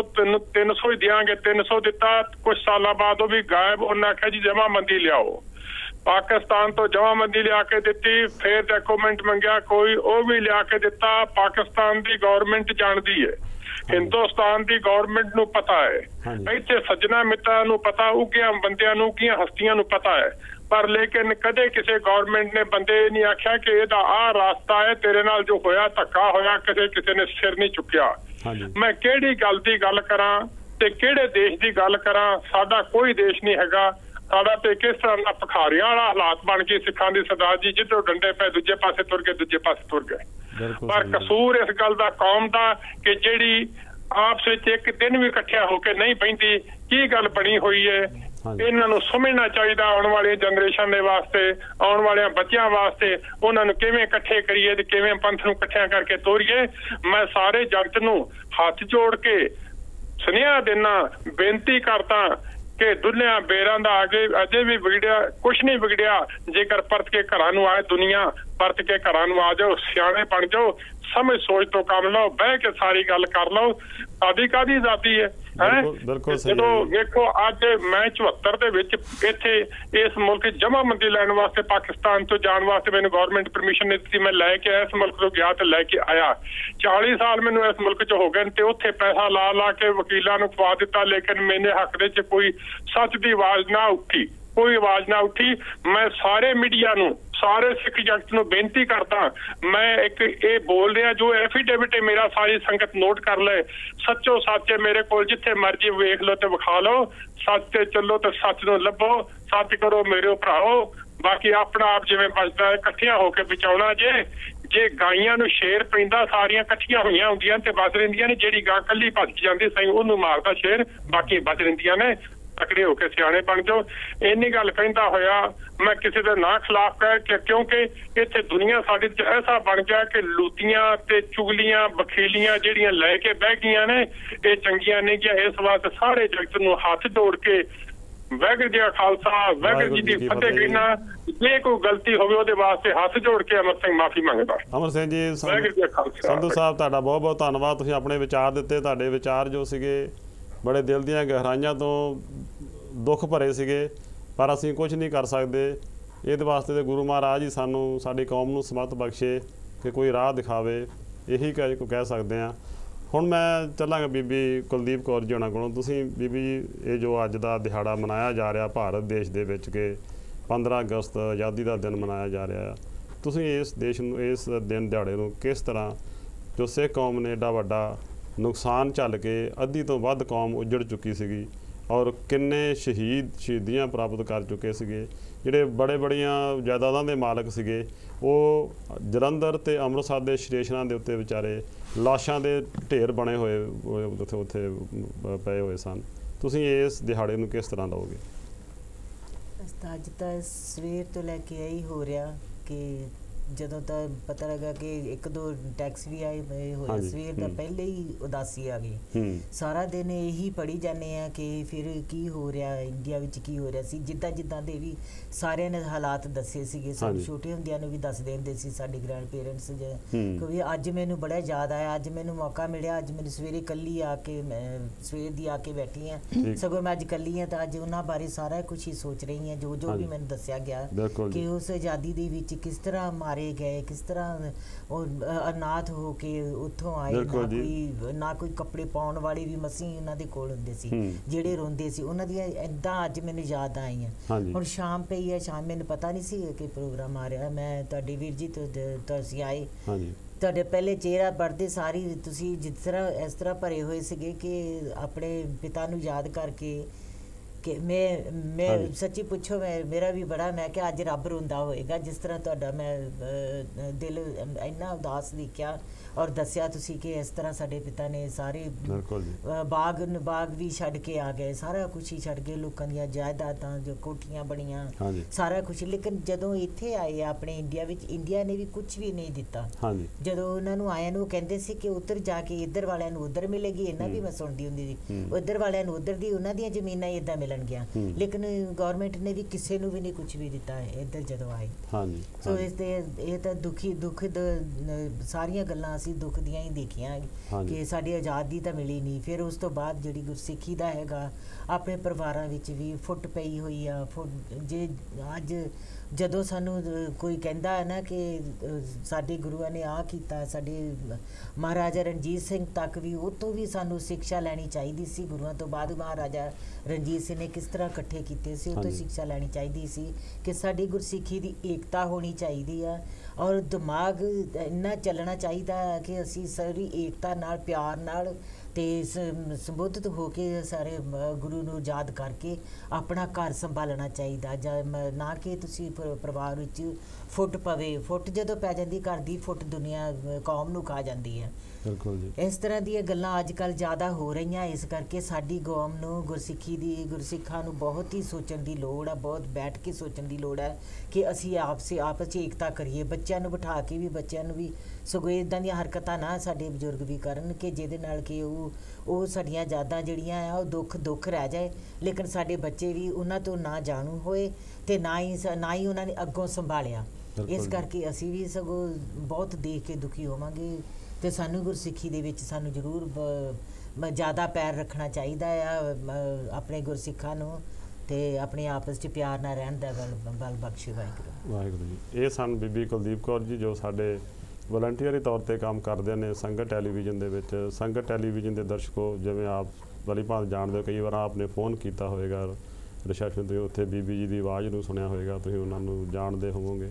300 ਹੀ ਦਿਆਂਗੇ, 300 ਦਿੱਤਾ। ਕੁਝ ਸਾਲਾਂ ਬਾਅਦ ਉਹ ਵੀ ਗਾਇਬ। ਉਹਨਾਂ ਆਖਿਆ ਜੀ ਜਮਾਬੰਦੀ ਲਿਆਓ। ਪਾਕਿਸਤਾਨ ਤੋਂ ਜਮਾਬੰਦੀ ਲਿਆ ਕੇ ਦਿੱਤੀ, ਫਿਰ ਡਾਕੂਮੈਂਟ ਮੰਗਿਆ, ਕੋਈ ਉਹ ਵੀ ਲਿਆ ਕੇ ਦਿੱਤਾ। ਪਾਕਿਸਤਾਨ ਦੀ ਗਵਰਨਮੈਂਟ ਜਾਣਦੀ ਹੈ, ਹਿੰਦੁਸਤਾਨ ਦੀ ਗਵਰਨਮੈਂਟ ਨੂੰ ਪਤਾ ਹੈ, ਇੱਥੇ ਸੱਜਣਾ ਮਿੱਤਰਾਂ ਨੂੰ ਪਤਾ, ਉੱਗੀਆਂ ਬੰਦਿਆਂ ਨੂੰ, ਉੱਗੀਆਂ ਹਸਤੀਆਂ ਨੂੰ ਪਤਾ ਹੈ। ਪਰ ਲੇਕਿਨ ਕਦੇ ਕਿਸੇ ਗਵਰਨਮੈਂਟ ਨੇ ਬੰਦੇ ਨਹੀਂ ਆਖਿਆ ਕਿ ਇਹਦਾ ਆਹ ਰਾਸਤਾ ਹੈ, ਤੇਰੇ ਨਾਲ ਜੋ ਹੋਇਆ ਧੱਕਾ ਹੋਇਆ, ਕਿਸੇ ਨੇ ਸਿਰ ਨਹੀਂ ਚੁੱਕਿਆ। ਮੈਂ ਕਿਹੜੀ ਗੱਲ ਦੀ ਗੱਲ ਕਰਾਂ ਤੇ ਕਿਹੜੇ ਦੇਸ਼ ਦੀ ਗੱਲ ਕਰਾਂ? ਸਾਡਾ ਕੋਈ ਦੇਸ਼ ਨਹੀਂ ਹੈਗਾ। ਸਾਡਾ ਤੇ ਕਿਸ ਤਰ੍ਹਾਂ ਦਾ ਭਖਾਰੀਆਂ ਵਾਲਾ ਹਾਲਾਤ ਬਣ ਗਏ ਸਿੱਖਾਂ ਦੀ ਸਰਦਾਰ ਜੀ, ਜਿੱਧਰੋਂ ਡੰਡੇ ਪਏ ਦੂਜੇ ਪਾਸੇ ਤੁਰ ਗਏ, ਦੂਜੇ ਪਾਸੇ ਤੁਰ ਗਏ। ਪਰ ਕਸੂਰ ਇਸ ਗੱਲ ਦਾ ਕੌਮ ਦਾ ਕਿ ਜਿਹੜੀ ਆਪਸ ਵਿੱਚ ਇੱਕ ਦਿਨ ਵੀ ਇਕੱਠਿਆ ਹੋ ਕੇ ਨਹੀਂ ਬਹਿੰਦੀ। ਕੀ ਗੱਲ ਬਣੀ ਹੋਈ ਹੈ? ਇਹਨਾਂ ਨੂੰ ਸਮਝਣਾ ਚਾਹੀਦਾ ਆਉਣ ਵਾਲੀ ਜਨਰੇਸ਼ਨ ਦੇ ਵਾਸਤੇ, ਆਉਣ ਵਾਲਿਆਂ ਬੱਚਿਆਂ ਵਾਸਤੇ। ਉਹਨਾਂ ਨੂੰ ਕਿਵੇਂ ਇਕੱਠੇ ਕਰੀਏ ਤੇ ਕਿਵੇਂ ਪੰਥ ਨੂੰ ਇਕੱਠਿਆਂ ਕਰਕੇ ਤੋਰੀਏ। ਮੈਂ ਸਾਰੇ ਜਗਤ ਨੂੰ ਹੱਥ ਜੋੜ ਕੇ ਸੁਨੇਹਾ ਦੇਣਾ, ਬੇਨਤੀ ਕਰਦਾ ਕਿ ਦੁਨੀਆ ਬੇਰਾਂ ਦਾ ਅਜੇ ਵੀ ਵਿਗੜਿਆ ਕੁਛ ਨਹੀਂ ਵਿਗੜਿਆ। ਜੇਕਰ ਪਰਤ ਕੇ ਘਰਾਂ ਨੂੰ ਆਏ ਦੁਨੀਆ, ਪਰਤ ਕੇ ਘਰਾਂ ਨੂੰ ਆ ਜਾਓ, ਸਿਆਣੇ ਬਣ ਜਾਓ, ਸਮਝ ਸੋਚ ਤੋਂ ਕੰਮ ਲਓ, ਬਹਿ ਕੇ ਸਾਰੀ ਗੱਲ ਕਰ ਲਓ। ਸਾਡੀ ਕਾਹਦੀ ਆਜ਼ਾਦੀ ਹੈ? ਜਦੋਂ ਵੇਖੋ ਅੱਜ ਮੈਂ 74 ਦੇ ਵਿੱਚ ਇੱਥੇ ਇਸ ਮੁਲਕ ਜਮਾਬੰਦੀ ਲੈਣ ਵਾਸਤੇ ਪਾਕਿਸਤਾਨ ਤੋਂ ਜਾਣ ਵਾਸਤੇ ਮੈਨੂੰ ਗਵਰਨਮੈਂਟ ਪਰਮਿਸ਼ਨ ਨਹੀਂ ਦਿੱਤੀ। ਮੈਂ ਲੈ ਕੇ ਇਸ ਮੁਲਕ ਤੋਂ ਗਿਆ ਤੇ ਲੈ ਕੇ ਆਇਆ। 40 ਸਾਲ ਮੈਨੂੰ ਇਸ ਮੁਲਕ 'ਚ ਹੋ ਗਏ ਤੇ ਉੱਥੇ ਪੈਸਾ ਲਾ ਕੇ ਵਕੀਲਾਂ ਨੂੰ ਖਵਾ ਦਿੱਤਾ, ਲੇਕਿਨ ਮੇਰੇ ਹੱਕ ਦੇ 'ਚ ਕੋਈ ਸੱਚ ਦੀ ਆਵਾਜ਼ ਨਾ ਉੱਠੀ, ਕੋਈ ਆਵਾਜ਼ ਨਾ ਉੱਠੀ। ਮੈਂ ਸਾਰੇ ਮੀਡੀਆ ਨੂੰ, ਸਾਰੇ ਸਿੱਖ ਜਗਤ ਨੂੰ ਬੇਨਤੀ ਕਰਦਾ, ਮੈਂ ਇੱਕ ਇਹ ਬੋਲ ਰਿਹਾ ਜੋ ਐਫੀਡੇਵਿਟ ਹੈ ਮੇਰਾ, ਸਾਰੀ ਸੰਗਤ ਨੋਟ ਕਰ ਲੈ। ਸੱਚੋ ਸੱਚ ਮੇਰੇ ਕੋਲ, ਜਿੱਥੇ ਮਰਜ਼ੀ ਵੇਖ ਲਓ ਤੇ ਵਿਖਾ ਲਓ। ਸੱਚ ਤੇ ਚੱਲੋ ਤੇ ਸੱਚ ਨੂੰ ਲੱਭੋ, ਸੱਚ ਕਰੋ ਮੇਰੇ ਭਰਾਓ। ਬਾਕੀ ਆਪਣਾ ਆਪ ਜਿਵੇਂ ਬਚਦਾ ਹੈ, ਇਕੱਠੀਆਂ ਹੋ ਕੇ ਬਚਾਉਣਾ। ਜੇ ਗਾਈਆਂ ਨੂੰ ਸ਼ੇਰ ਪੈਂਦਾ ਸਾਰੀਆਂ ਇਕੱਠੀਆਂ ਹੋਈਆਂ ਹੁੰਦੀਆਂ ਤੇ ਬਚ ਰਹਿੰਦੀਆਂ ਨੇ। ਜਿਹੜੀ ਗਾਂ ਕੱਲੀ ਭੱਜ ਜਾਂਦੀ ਸਹੀ ਉਹਨੂੰ ਮਾਰਦਾ ਸ਼ੇਰ, ਬਾਕੀ ਬਚ ਰਹਿੰਦੀਆਂ ਨੇ। ਤਕੜੇ ਹੋ ਕੇ ਸਿਆਣੇ ਬਣ ਜਾਓ। ਇੰਨੀ ਗੱਲ ਕਹਿੰਦਾ ਹੋਇਆ ਮੈਂ ਕਿਸੇ ਦੇ ਨਾ ਖਿਲਾਫ ਕਹਿ ਕਿ ਕਿਉਂਕਿ ਇੱਥੇ ਦੁਨੀਆ ਸਾਡੀ ਚ ਐਸਾ ਬਣ ਗਿਆ ਕਿ ਲੂਤੀਆਂ ਤੇ ਚੁਗਲੀਆਂ ਬਖੀਲੀਆਂ ਜਿਹੜੀਆਂ ਲੈ ਕੇ ਬਹਿ ਗਈਆਂ ਨੇ, ਇਹ ਚੰਗੀਆਂ ਨਹੀਂ ਗਿਆ। ਇਸ ਵਾਸਤੇ ਸਾਰੇ ਜਗਤ ਨੂੰ ਹੱਥ ਜੋੜ ਕੇ ਵਾਹਿਗੁਰੂ ਜੀ ਕਾ ਖਾਲਸਾ ਵਾਹਿਗੁਰੂ ਜੀ ਦੀ ਫਤਿਹ ਕਹਿਣਾ। ਜੇ ਕੋਈ ਗਲਤੀ ਹੋਵੇ ਉਹਦੇ ਵਾਸਤੇ ਹੱਥ ਜੋੜ ਕੇ ਅਮਰ ਸਿੰਘ ਮਾਫੀ ਮੰਗਦਾ। ਅਮਰ ਸਿੰਘ ਜੀ, ਵਾਹਿਗੁਰੂ ਜੀ ਕਾ ਖਾਲਸਾ। ਸੰਧੂ ਸਾਹਿਬ ਤੁਹਾਡਾ ਬਹੁਤ ਬਹੁਤ ਧੰਨਵਾਦ, ਤੁਸੀਂ ਆਪਣੇ ਵਿਚਾਰ ਦਿੱਤੇ। ਤੁਹਾਡੇ ਵਿਚਾਰ ਜੋ ਸੀਗੇ ਬੜੇ ਦਿਲ ਦੀਆਂ ਗਹਿਰਾਈਆਂ ਤੋਂ ਦੁੱਖ ਭਰੇ ਸੀਗੇ, ਪਰ ਅਸੀਂ ਕੁਝ ਨਹੀਂ ਕਰ ਸਕਦੇ। ਇਹਦੇ ਵਾਸਤੇ ਤਾਂ ਗੁਰੂ ਮਹਾਰਾਜ ਹੀ ਸਾਨੂੰ, ਸਾਡੀ ਕੌਮ ਨੂੰ ਸਮੱਤ ਬਖਸ਼ੇ ਕਿ ਕੋਈ ਰਾਹ ਦਿਖਾਵੇ, ਇਹੀ ਕਹਿ ਸਕਦੇ ਹਾਂ। ਹੁਣ ਮੈਂ ਚੱਲਾਂਗਾ ਬੀਬੀ ਕੁਲਦੀਪ ਕੌਰ ਜੀ ਹੋਣਾ ਕੋਲੋਂ। ਤੁਸੀਂ ਬੀਬੀ ਜੀ, ਇਹ ਜੋ ਅੱਜ ਦਾ ਦਿਹਾੜਾ ਮਨਾਇਆ ਜਾ ਰਿਹਾ ਭਾਰਤ ਦੇਸ਼ ਦੇ ਵਿੱਚ ਕਿ 15 ਅਗਸਤ ਆਜ਼ਾਦੀ ਦਾ ਦਿਨ ਮਨਾਇਆ ਜਾ ਰਿਹਾ ਆ, ਤੁਸੀਂ ਇਸ ਦੇਸ਼ ਨੂੰ, ਇਸ ਦਿਨ ਦਿਹਾੜੇ ਨੂੰ ਕਿਸ ਤਰ੍ਹਾਂ, ਜੋ ਸਿੱਖ ਕੌਮ ਨੇ ਐਡਾ ਵੱਡਾ ਨੁਕਸਾਨ ਝੱਲ ਕੇ ਅੱਧੀ ਤੋਂ ਵੱਧ ਕੌਮ ਉੱਜੜ ਚੁੱਕੀ ਸੀਗੀ ਔਰ ਕਿੰਨੇ ਸ਼ਹੀਦੀਆਂ ਪ੍ਰਾਪਤ ਕਰ ਚੁੱਕੇ ਸੀਗੇ, ਜਿਹੜੇ ਬੜੀਆਂ ਜਾਇਦਾਦਾਂ ਦੇ ਮਾਲਕ ਸੀਗੇ, ਉਹ ਜਲੰਧਰ ਅਤੇ ਅੰਮ੍ਰਿਤਸਰ ਦੇ ਸਟੇਸ਼ਨਾਂ ਦੇ ਉੱਤੇ ਵਿਚਾਰੇ ਲਾਸ਼ਾਂ ਦੇ ਢੇਰ ਬਣੇ ਹੋਏ ਉੱਥੇ ਪਏ ਹੋਏ ਸਨ। ਤੁਸੀਂ ਇਸ ਦਿਹਾੜੇ ਨੂੰ ਕਿਸ ਤਰ੍ਹਾਂ ਲਓਗੇ? ਅੱਜ ਤਾਂ ਸਵੇਰ ਤੋਂ ਲੈ ਕੇ ਇਹੀ ਹੋ ਰਿਹਾ ਕਿ ਜਦੋਂ ਤਾਂ ਪਤਾ ਲੱਗਾ ਕਿ 1-2 ਟੈਕਸ ਵੀ ਆਏ ਹੋਏ, ਸਵੇਰ ਦਾ ਪਹਿਲੇ ਹੀ ਉਦਾਸੀ ਆ ਗਈ। ਸਾਰਾ ਦਿਨ ਇਹੀ ਪੜ੍ਹੀ ਜਾਂਦੇ ਆ ਕਿ ਫਿਰ ਕੀ ਹੋ ਰਿਹਾ ਇੰਡੀਆ ਵਿੱਚ, ਕੀ ਹੋ ਰਿਹਾ ਸੀ। ਜਿੱਦਾਂ ਦੇ ਵੀ ਸਾਰਿਆਂ ਨੇ ਹਾਲਾਤ ਦੱਸੇ ਸੀਗੇ, ਸਾਨੂੰ ਛੋਟੇ ਹੁੰਦਿਆਂ ਨੂੰ ਵੀ ਦੱਸਦੇ ਹੁੰਦੇ ਸੀ ਸਾਡੇ ਗ੍ਰੈਂਡ ਪੇਰੈਂਟਸ। ਕਿਉਂਕਿ ਅੱਜ ਮੈਨੂੰ ਬੜਾ ਯਾਦ ਆਇਆ, ਅੱਜ ਮੈਨੂੰ ਮੌਕਾ ਮਿਲਿਆ, ਅੱਜ ਮੈਨੂੰ ਸਵੇਰੇ ਇਕੱਲੀ ਆ ਕੇ, ਮੈਂ ਸਵੇਰ ਦੀ ਆ ਕੇ ਬੈਠੀ ਹਾਂ, ਸਗੋਂ ਮੈਂ ਅੱਜ ਇਕੱਲੀ ਹਾਂ ਤਾਂ ਅੱਜ ਉਹਨਾਂ ਬਾਰੇ ਸਾਰਾ ਕੁਛ ਹੀ ਸੋਚ ਰਹੀ ਹਾਂ, ਜੋ ਵੀ ਮੈਨੂੰ ਦੱਸਿਆ ਗਿਆ ਕਿ ਉਸ ਆਜ਼ਾਦੀ ਦੇ ਵਿੱਚ ਕਿਸ ਤਰ੍ਹਾਂ ਮਾਰੇ ਗਏ, ਕਿਸ ਤਰ੍ਹਾਂ ਉਹ ਅਨਾਥ ਹੋ ਕੇ ਉੱਥੋਂ ਆਏ, ਨਾ ਕੋਈ ਕੱਪੜੇ ਪਾਉਣ ਵਾਲੇ ਵੀ ਮਸੀਂ ਉਹਨਾਂ ਦੇ ਕੋਲ ਹੁੰਦੇ ਸੀ, ਜਿਹੜੇ ਰੋਂਦੇ ਸੀ। ਉਹਨਾਂ ਦੀਆਂ ਏਦਾਂ ਅੱਜ ਮੈਨੂੰ ਯਾਦ ਆਈਆਂ। ਹੁਣ ਸ਼ਾਮ ਪਈ ਹੈ, ਸ਼ਾਮ ਮੈਨੂੰ ਪਤਾ ਨਹੀਂ ਸੀ ਕਿ ਪ੍ਰੋਗਰਾਮ ਆ ਰਿਹਾ। ਮੈਂ ਤੁਹਾਡੇ ਵੀਰ ਜੀ ਤੁਸੀਂ ਆਏ, ਤੁਹਾਡੇ ਪਹਿਲੇ ਚਿਹਰਾ ਪੜ੍ਹਦੇ ਸਾਰੀ ਤੁਸੀਂ ਜਿਸ ਤਰ੍ਹਾਂ ਇਸ ਤਰ੍ਹਾਂ ਭਰੇ ਹੋਏ ਸੀਗੇ ਕਿ ਆਪਣੇ ਪਿਤਾ ਨੂੰ ਯਾਦ ਕਰਕੇ ਕਿ ਮੈਂ ਸੱਚੀ ਪੁੱਛੋ, ਮੇਰਾ ਵੀ ਬੜਾ, ਮੈਂ ਕਿਹਾ ਅੱਜ ਰੱਬ ਰੋਂਦਾ ਹੋਏਗਾ ਜਿਸ ਤਰ੍ਹਾਂ ਤੁਹਾਡਾ ਮੈਂ ਦਿਲ ਇੰਨਾ ਉਦਾਸ ਦੇਖਿਆ ਔਰ ਦੱਸਿਆ ਤੁਸੀਂ ਕਿ ਇਸ ਤਰ੍ਹਾਂ ਸਾਡੇ ਪਿਤਾ ਨੇ ਸਾਰੇ ਬਾਗ ਵੀ ਛੱਡ ਕੇ ਆ ਗਏ, ਸਾਰਾ ਕੁਛ ਹੀ ਛੱਡ ਕੇ, ਲੋਕਾਂ ਦੀਆਂ ਜਾਇਦਾਦਾਂ ਜੋ ਕੋਠੀਆਂ ਬਣੀਆਂ, ਸਾਰਾ ਕੁਛ। ਲੇਕਿਨ ਜਦੋਂ ਇੱਥੇ ਆਏ ਆਪਣੇ ਇੰਡੀਆ ਵਿੱਚ, ਇੰਡੀਆ ਨੇ ਵੀ ਕੁਛ ਵੀ ਨਹੀਂ ਦਿੱਤਾ। ਜਦੋਂ ਉਹਨਾਂ ਨੂੰ ਆਇਆ ਨੂੰ ਕਹਿੰਦੇ ਸੀ ਕਿ ਉੱਧਰ ਜਾ ਕੇ ਇੱਧਰ ਵਾਲਿਆਂ ਨੂੰ ਉੱਧਰ ਮਿਲੇਗੀ, ਇਹਨਾਂ ਵੀ ਮੈਂ ਸੁਣਦੀ ਹੁੰਦੀ ਸੀ, ਉੱਧਰ ਵਾਲਿਆਂ ਨੂੰ ਉੱਧਰ ਦੀ ਉਹਨਾਂ ਦੀਆਂ ਜ਼ਮੀਨਾਂ ਇੱਦਾਂ ਮਿਲਣਗੀਆਂ। ਲੇਕਿਨ ਗੌਰਮੈਂਟ ਨੇ ਵੀ ਕਿਸੇ ਨੂੰ ਵੀ ਨਹੀਂ ਕੁਛ ਵੀ ਦਿੱਤਾ ਇੱਧਰ ਜਦੋਂ ਆਏ। ਸੋ ਇਹ ਤਾਂ ਦੁੱਖ ਸਾਰੀਆਂ ਗੱਲਾਂ ਅਸੀਂ ਦੁੱਖ ਦੀਆਂ ਹੀ ਦੇਖੀਆਂ ਕਿ ਸਾਡੀ ਆਜ਼ਾਦੀ ਤਾਂ ਮਿਲੀ ਨਹੀਂ। ਫਿਰ ਉਸ ਤੋਂ ਬਾਅਦ ਜਿਹੜੀ ਗੁਰਸਿੱਖੀ ਦਾ ਹੈਗਾ, ਆਪਣੇ ਪਰਿਵਾਰਾਂ ਵਿੱਚ ਵੀ ਫੁੱਟ ਪਈ ਹੋਈ ਆ। ਜੇ ਅੱਜ ਜਦੋਂ ਸਾਨੂੰ ਕੋਈ ਕਹਿੰਦਾ ਹੈ ਨਾ ਕਿ ਸਾਡੇ ਗੁਰੂਆਂ ਨੇ ਆਹ ਕੀਤਾ, ਸਾਡੇ ਮਹਾਰਾਜਾ ਰਣਜੀਤ ਸਿੰਘ ਤੱਕ ਵੀ, ਉਹ ਤੋਂ ਵੀ ਸਾਨੂੰ ਸਿੱਖਿਆ ਲੈਣੀ ਚਾਹੀਦੀ ਸੀ। ਗੁਰੂਆਂ ਤੋਂ ਬਾਅਦ ਮਹਾਰਾਜਾ ਰਣਜੀਤ ਸਿੰਘ ਨੇ ਕਿਸ ਤਰ੍ਹਾਂ ਇਕੱਠੇ ਕੀਤੇ ਸੀ, ਉਹ ਤੋਂ ਸਿੱਖਿਆ ਲੈਣੀ ਚਾਹੀਦੀ ਸੀ ਕਿ ਸਾਡੀ ਗੁਰਸਿੱਖੀ ਦੀ ਏਕਤਾ ਹੋਣੀ ਚਾਹੀਦੀ ਆ ਔਰ ਦਿਮਾਗ ਇੰਨਾ ਚੱਲਣਾ ਚਾਹੀਦਾ ਕਿ ਅਸੀਂ ਸਾਰੀ ਏਕਤਾ ਨਾਲ, ਪਿਆਰ ਨਾਲ ਤੇ ਸੰਬੋਧਿਤ ਹੋ ਕੇ ਸਾਰੇ ਗੁਰੂ ਨੂੰ ਯਾਦ ਕਰਕੇ ਆਪਣਾ ਘਰ ਸੰਭਾਲਣਾ ਚਾਹੀਦਾ। ਨਾ ਕਿ ਤੁਸੀਂ ਪਰਿਵਾਰ ਵਿੱਚ ਫੁੱਟ ਪਵੇ, ਫੁੱਟ ਜਦੋਂ ਪੈ ਜਾਂਦੀ ਘਰ ਦੀ, ਫੁੱਟ ਦੁਨੀਆ ਕੌਮ ਨੂੰ ਖਾ ਜਾਂਦੀ ਹੈ। ਇਸ ਤਰ੍ਹਾਂ ਦੀਆਂ ਗੱਲਾਂ ਅੱਜ ਕੱਲ੍ਹ ਜ਼ਿਆਦਾ ਹੋ ਰਹੀਆਂ। ਇਸ ਕਰਕੇ ਸਾਡੀ ਕੌਮ ਨੂੰ ਗੁਰਸਿੱਖਾਂ ਨੂੰ ਬਹੁਤ ਹੀ ਸੋਚਣ ਦੀ ਲੋੜ ਹੈ, ਬਹੁਤ ਬੈਠ ਕੇ ਸੋਚਣ ਦੀ ਲੋੜ ਹੈ ਕਿ ਅਸੀਂ ਆਪਸ 'ਚ ਏਕਤਾ ਕਰੀਏ। ਬੱਚਿਆਂ ਨੂੰ ਬਿਠਾ ਕੇ ਵੀ, ਬੱਚਿਆਂ ਨੂੰ ਵੀ ਸਗੋਂ ਇੱਦਾਂ ਦੀਆਂ ਹਰਕਤਾਂ ਨਾ ਸਾਡੇ ਬਜ਼ੁਰਗ ਵੀ ਕਰਨ ਕਿ ਜਿਹਦੇ ਨਾਲ ਕਿ ਉਹ ਸਾਡੀਆਂ ਯਾਦਾਂ ਜਿਹੜੀਆਂ ਆ ਉਹ ਦੁੱਖ ਰਹਿ ਜਾਏ, ਲੇਕਿਨ ਸਾਡੇ ਬੱਚੇ ਵੀ ਉਹਨਾਂ ਤੋਂ ਨਾ ਜਾਣੂ ਹੋਏ ਤੇ ਨਾ ਹੀ ਉਹਨਾਂ ਨੇ ਅੱਗੋਂ ਸੰਭਾਲਿਆ। ਇਸ ਕਰਕੇ ਅਸੀਂ ਵੀ ਸਗੋਂ ਬਹੁਤ ਦੇਖ ਕੇ ਦੁਖੀ ਹੋਵਾਂਗੇ ਤੇ ਸਾਨੂੰ ਗੁਰਸਿੱਖੀ ਦੇ ਵਿੱਚ ਸਾਨੂੰ ਜ਼ਰੂਰ ਜ਼ਿਆਦਾ ਪੈਰ ਰੱਖਣਾ ਚਾਹੀਦਾ ਆ ਆਪਣੇ ਗੁਰਸਿੱਖਾਂ ਨੂੰ ਤੇ ਆਪਣੇ ਆਪਸ 'ਚ ਪਿਆਰ ਨਾਲ ਰਹਿਣ ਦਾ ਬਲ ਬਖਸ਼ੇ ਵਾਹਿਗੁਰੂ ਜੀ। ਇਹ ਸਨ ਬੀਬੀ ਕੁਲਦੀਪ ਕੌਰ ਜੀ, ਜੋ ਸਾਡੇ ਵਲੰਟੀਅਰੀ ਤੌਰ ਤੇ ਕੰਮ ਕਰਦੇ ਨੇ ਸੰਗਤ ਟੈਲੀਵਿਜ਼ਨ ਦੇ ਵਿੱਚ। ਸੰਗਤ ਟੈਲੀਵਿਜ਼ਨ ਦੇ ਦਰਸ਼ਕੋ, ਜਿਵੇਂ ਆਪ ਭਲੀ ਭਾਂਤ ਜਾਣਦੇ ਹੋ, ਕਈ ਵਾਰ ਆਪਨੇ ਫੋਨ ਕੀਤਾ ਹੋਵੇਗਾ ਰਿਸੈਪਸ਼ਨ 'ਤੇ, ਉੱਥੇ ਬੀਬੀ ਜੀ ਦੀ ਆਵਾਜ਼ ਨੂੰ ਸੁਣਿਆ ਹੋਵੇਗਾ, ਤੁਸੀਂ ਉਹਨਾਂ ਨੂੰ ਜਾਣਦੇ ਹੋਵੋਗੇ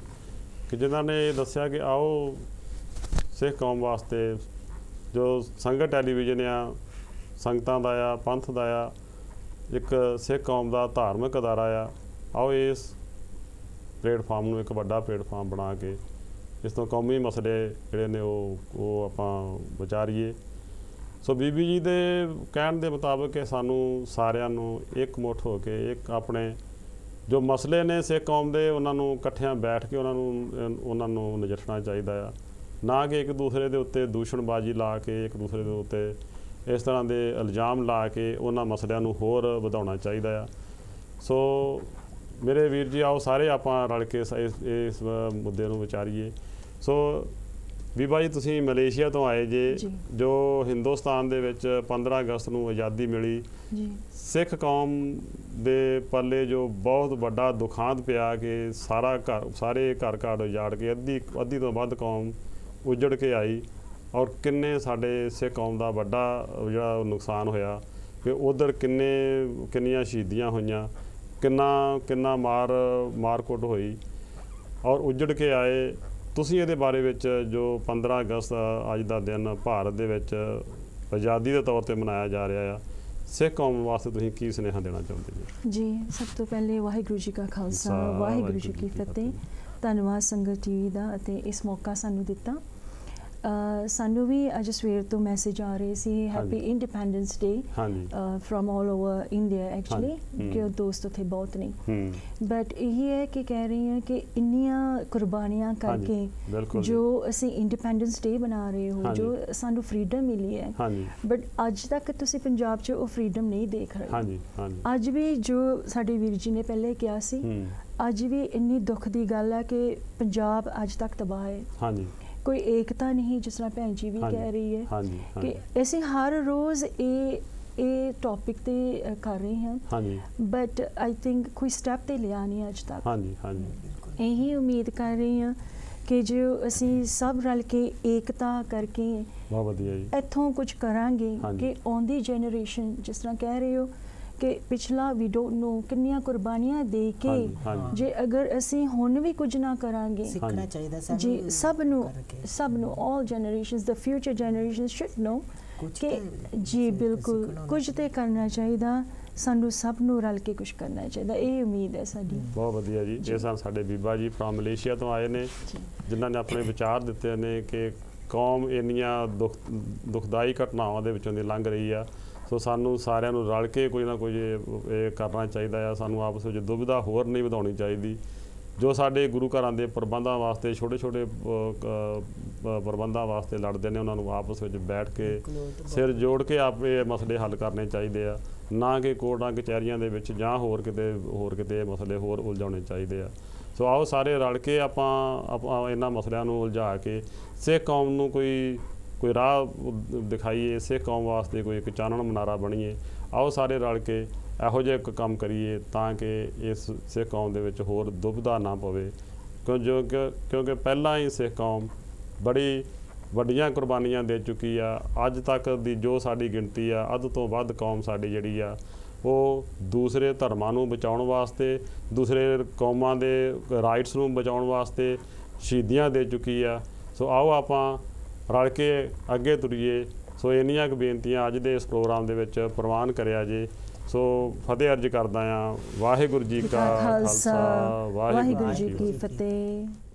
ਕਿ ਜਿਨ੍ਹਾਂ ਨੇ ਇਹ ਦੱਸਿਆ ਕਿ ਆਓ ਸਿੱਖ ਕੌਮ ਵਾਸਤੇ ਜੋ ਸੰਗਤ ਟੈਲੀਵਿਜ਼ਨ ਆ, ਸੰਗਤਾਂ ਦਾ ਆ, ਪੰਥ ਦਾ ਆ, ਇੱਕ ਸਿੱਖ ਕੌਮ ਦਾ ਧਾਰਮਿਕ ਅਦਾਰਾ ਆ, ਆਓ ਇਸ ਪਲੇਟਫਾਰਮ ਨੂੰ ਇੱਕ ਵੱਡਾ ਪਲੇਟਫਾਰਮ ਬਣਾ ਕੇ ਇਸ ਤੋਂ ਕੌਮੀ ਮਸਲੇ ਜਿਹੜੇ ਨੇ ਉਹ ਆਪਾਂ ਵਿਚਾਰੀਏ। ਸੋ ਬੀਬੀ ਜੀ ਦੇ ਕਹਿਣ ਦੇ ਮੁਤਾਬਕ ਕਿ ਸਾਨੂੰ ਸਾਰਿਆਂ ਨੂੰ ਇੱਕ ਮੁੱਠ ਹੋ ਕੇ ਇੱਕ ਆਪਣੇ ਜੋ ਮਸਲੇ ਨੇ ਸਿੱਖ ਕੌਮ ਦੇ, ਉਹਨਾਂ ਨੂੰ ਇਕੱਠਿਆਂ ਬੈਠ ਕੇ ਉਹਨਾਂ ਨੂੰ ਨਜਿੱਠਣਾ ਚਾਹੀਦਾ ਆ, ਨਾ ਕਿ ਇੱਕ ਦੂਸਰੇ ਦੇ ਉੱਤੇ ਦੂਸ਼ਣਬਾਜ਼ੀ ਲਾ ਕੇ, ਇੱਕ ਦੂਸਰੇ ਦੇ ਉੱਤੇ ਇਸ ਤਰ੍ਹਾਂ ਦੇ ਇਲਜ਼ਾਮ ਲਾ ਕੇ ਉਹਨਾਂ ਮਸਲਿਆਂ ਨੂੰ ਹੋਰ ਵਧਾਉਣਾ ਚਾਹੀਦਾ ਆ। ਸੋ ਮੇਰੇ ਵੀਰ ਜੀ ਆਓ ਸਾਰੇ ਆਪਾਂ ਰਲ ਕੇ ਇਸ ਮੁੱਦੇ ਨੂੰ ਵਿਚਾਰੀਏ। ਸੋ ਬੀਬਾ ਜੀ ਤੁਸੀਂ ਮਲੇਸ਼ੀਆ ਤੋਂ ਆਏ ਜੇ, ਜੋ ਹਿੰਦੁਸਤਾਨ ਦੇ ਵਿੱਚ 15 ਅਗਸਤ ਨੂੰ ਆਜ਼ਾਦੀ ਮਿਲੀ ਜੀ, ਸਿੱਖ ਕੌਮ ਦੇ ਪੱਲੇ ਜੋ ਬਹੁਤ ਵੱਡਾ ਦੁਖਾਂਤ ਪਿਆ ਕਿ ਸਾਰੇ ਘਰ ਉਜਾੜ ਕੇ ਅੱਧੀ ਤੋਂ ਵੱਧ ਕੌਮ ਉਜੜ ਕੇ ਆਈ, ਔਰ ਕਿੰਨੇ ਸਾਡੇ ਸਿੱਖ ਕੌਮ ਦਾ ਵੱਡਾ ਜਿਹੜਾ ਨੁਕਸਾਨ ਹੋਇਆ ਕਿ ਉਧਰ ਕਿੰਨੀਆਂ ਸ਼ਹੀਦੀਆਂ ਹੋਈਆਂ, ਕਿੰਨਾ ਮਾਰਕੁੱਟ ਹੋਈ ਔਰ ਉਜੜ ਕੇ ਆਏ। ਤੁਸੀਂ ਇਹਦੇ ਬਾਰੇ ਵਿੱਚ ਜੋ 15 ਅਗਸਤ ਅੱਜ ਦਾ ਦਿਨ ਭਾਰਤ ਦੇ ਵਿੱਚ ਆਜ਼ਾਦੀ ਦੇ ਤੌਰ ਤੇ ਮਨਾਇਆ ਜਾ ਰਿਹਾ ਆ, ਸਿੱਖ ਕੌਮ ਵਾਸਤੇ ਤੁਸੀਂ ਕੀ ਸੁਨੇਹਾ ਦੇਣਾ ਚਾਹੁੰਦੇ ਜੀ? ਜੀ, ਸਭ ਤੋਂ ਪਹਿਲੇ ਵਾਹਿਗੁਰੂ ਜੀ ਕਾ ਖਾਲਸਾ, ਵਾਹਿਗੁਰੂ ਜੀ ਕੀ ਫਤਿਹ। ਧੰਨਵਾਦ ਸੰਗਤ ਟੀਵੀ ਦਾ ਅਤੇ ਇਸ ਮੌਕਾ ਸਾਨੂੰ ਦਿੱਤਾ। ਸਾਨੂੰ ਵੀ ਅੱਜ ਸਵੇਰ ਤੋਂ ਮੈਸੇਜ ਆ ਰਹੇ ਸੀ happy independence day from all over India actually, ਕਿ ਦੋਸਤ ਉੱਥੇ ਬਹੁਤ ਨੇ, ਬਟ ਇਹ ਹੈ ਕਿ ਕਹਿ ਰਹੇ ਹਾਂ ਕਿ ਇੰਨੀਆਂ ਕੁਰਬਾਨੀਆਂ ਕਰਕੇ ਜੋ ਅਸੀਂ ਇੰਡੀਪੈਂਡੈਂਸ ਡੇ ਬਣਾ ਰਹੇ ਹੋ, ਜੋ ਸਾਨੂੰ ਫਰੀडम ਮਿਲੀ ਹੈ, ਬਟ ਅੱਜ ਤੱਕ ਤੁਸੀਂ ਪੰਜਾਬ 'ਚ ਉਹ ਫਰੀडम ਨਹੀਂ ਦੇਖ ਰਹੇ। ਅੱਜ ਵੀ ਜੋ ਸਾਡੇ ਵੀਰ ਜੀ ਨੇ ਪਹਿਲੇ ਕਿਹਾ ਸੀ, ਅੱਜ ਵੀ ਇੰਨੀ ਦੁੱਖ ਦੀ ਗੱਲ ਹੈ ਕਿ ਪੰਜਾਬ ਅੱਜ ਤੱਕ ਤਬਾਹ ਹੈ, ਕੋਈ ਏਕਤਾ ਨਹੀਂ, ਜਿਸ ਤਰ੍ਹਾਂ ਭੈਣ ਜੀ ਵੀ ਕਹਿ ਰਹੀ ਹੈ ਕਿ ਅਸੀਂ ਹਰ ਰੋਜ਼ ਇਹ ਟੌਪਿਕ ਤੇ ਕਰ ਰਹੇ ਹਾਂ, ਬਟ ਆਈ ਥਿੰਕ ਕੋਈ ਸਟੈਪ ਤੇ ਲਿਆ ਨਹੀਂ ਅੱਜ ਤੱਕ। ਇਹੀ ਉਮੀਦ ਕਰ ਰਹੀ ਹਾਂ ਕਿ ਜੋ ਅਸੀਂ ਸਭ ਰਲ ਕੇ ਏਕਤਾ ਕਰਕੇ ਇੱਥੋਂ ਕੁਝ ਕਰਾਂਗੇ ਕਿ ਆਉਂਦੀ ਜਨਰੇਸ਼ਨ, ਜਿਸ ਤਰ੍ਹਾਂ ਕਹਿ ਰਹੇ ਹੋ ਕਿ ਪਿਛਲਾ ਵੀ ਡੋਂਟ ਨੋ ਕਿੰਨੀਆਂ ਕੁਰਬਾਨੀਆਂ ਦੇ ਕੇ, ਜੇ ਅਗਰ ਅਸੀਂ ਹੁਣ ਵੀ ਕੁਝ ਨਾ ਕਰਾਂਗੇ, ਸਿੱਖਣਾ ਚਾਹੀਦਾ ਸਾਨੂੰ ਜੀ, ਸਭ ਨੂੰ all generations, the future generations should know ਕਿ ਜੀ ਬਿਲਕੁਲ ਕੁਝ ਤੇ ਕਰਨਾ ਚਾਹੀਦਾ, ਸਾਨੂੰ ਸਭ ਨੂੰ ਰਲ ਕੇ ਕੁਝ ਕਰਨਾ ਚਾਹੀਦਾ। ਇਹ ਉਮੀਦ ਹੈ ਸਾਡੀ। ਬਹੁਤ ਵਧੀਆ ਜੀ। ਇਹ ਸਨ ਸਾਡੇ ਬੀਬਾ ਜੀ ਫਰੋਮ ਮਲੇਸ਼ੀਆ ਤੋਂ ਆਏ ਨੇ, ਜਿਨ੍ਹਾਂ ਨੇ ਆਪਣੇ ਵਿਚਾਰ ਦਿੱਤੇ ਨੇ ਕਿ ਕੌਮ ਇੰਨੀਆਂ ਦੁਖਦਾਈ ਘਟਨਾਵਾਂ ਦੇ ਵਿੱਚੋਂ ਦੀ ਲੰਘ ਰਹੀ ਆ, ਸੋ ਸਾਨੂੰ ਸਾਰਿਆਂ ਨੂੰ ਰਲ ਕੇ ਕੁਝ ਨਾ ਕੁਝ ਇਹ ਕਰਨਾ ਚਾਹੀਦਾ ਆ। ਸਾਨੂੰ ਆਪਸ ਵਿੱਚ ਦੁਬਿਧਾ ਹੋਰ ਨਹੀਂ ਵਧਾਉਣੀ ਚਾਹੀਦੀ। ਜੋ ਸਾਡੇ ਗੁਰੂ ਘਰਾਂ ਦੇ ਪ੍ਰਬੰਧਾਂ ਵਾਸਤੇ ਛੋਟੇ ਪ੍ਰਬੰਧਾਂ ਵਾਸਤੇ ਲੜਦੇ ਨੇ, ਉਹਨਾਂ ਨੂੰ ਆਪਸ ਵਿੱਚ ਬੈਠ ਕੇ ਸਿਰ ਜੋੜ ਕੇ ਆਪਣੇ ਮਸਲੇ ਹੱਲ ਕਰਨੇ ਚਾਹੀਦੇ ਆ, ਨਾ ਕਿ ਕੋਰਟਾਂ ਕਚਹਿਰੀਆਂ ਦੇ ਵਿੱਚ ਜਾਂ ਹੋਰ ਕਿਤੇ ਮਸਲੇ ਹੋਰ ਉਲਝਾਉਣੇ ਚਾਹੀਦੇ ਆ। ਸੋ ਆਓ ਸਾਰੇ ਰਲ ਕੇ ਆਪਾਂ ਇਹਨਾਂ ਮਸਲਿਆਂ ਨੂੰ ਉਲਝਾ ਕੇ ਸਿੱਖ ਕੌਮ ਨੂੰ ਕੋਈ ਰਾਹ ਦਿਖਾਈਏ, ਸਿੱਖ ਕੌਮ ਵਾਸਤੇ ਕੋਈ ਇੱਕ ਚਾਨਣ ਮਨਾਰਾ ਬਣੀਏ। ਆਓ ਸਾਰੇ ਰਲ ਕੇ ਇਹੋ ਜਿਹੇ ਇੱਕ ਕੰਮ ਕਰੀਏ ਤਾਂ ਕਿ ਇਸ ਸਿੱਖ ਕੌਮ ਦੇ ਵਿੱਚ ਹੋਰ ਦੁਬਿਧਾ ਨਾ ਪਵੇ, ਕਿਉਂਕਿ ਪਹਿਲਾਂ ਹੀ ਸਿੱਖ ਕੌਮ ਬੜੀ ਵੱਡੀਆਂ ਕੁਰਬਾਨੀਆਂ ਦੇ ਚੁੱਕੀ ਆ। ਅੱਜ ਤੱਕ ਦੀ ਜੋ ਸਾਡੀ ਗਿਣਤੀ ਆ, ਅੱਧ ਤੋਂ ਵੱਧ ਕੌਮ ਸਾਡੀ ਜਿਹੜੀ ਆ ਉਹ ਦੂਸਰੇ ਧਰਮਾਂ ਨੂੰ ਬਚਾਉਣ ਵਾਸਤੇ, ਦੂਸਰੇ ਕੌਮਾਂ ਦੇ ਰਾਈਟਸ ਨੂੰ ਬਚਾਉਣ ਵਾਸਤੇ ਸ਼ਹੀਦੀਆਂ ਦੇ ਚੁੱਕੀ ਆ। ਸੋ ਆਓ ਆਪਾਂ ਰਲ ਕੇ ਅੱਗੇ ਤੁਰੀਏ। ਸੋ ਇੰਨੀਆਂ ਕੁ ਬੇਨਤੀਆਂ ਅੱਜ ਦੇ ਇਸ ਪ੍ਰੋਗਰਾਮ ਦੇ ਵਿੱਚ ਪ੍ਰਵਾਨ ਕਰਿਆ ਜੇ। ਸੋ ਫਤਿਹ ਅਰਜ਼ ਕਰਦਾ ਹਾਂ। ਵਾਹਿਗੁਰੂ ਜੀ ਕਾ ਖਾਲਸਾ, ਵਾਹਿਗੁਰੂ ਜੀ ਕੀ ਫਤਿਹ।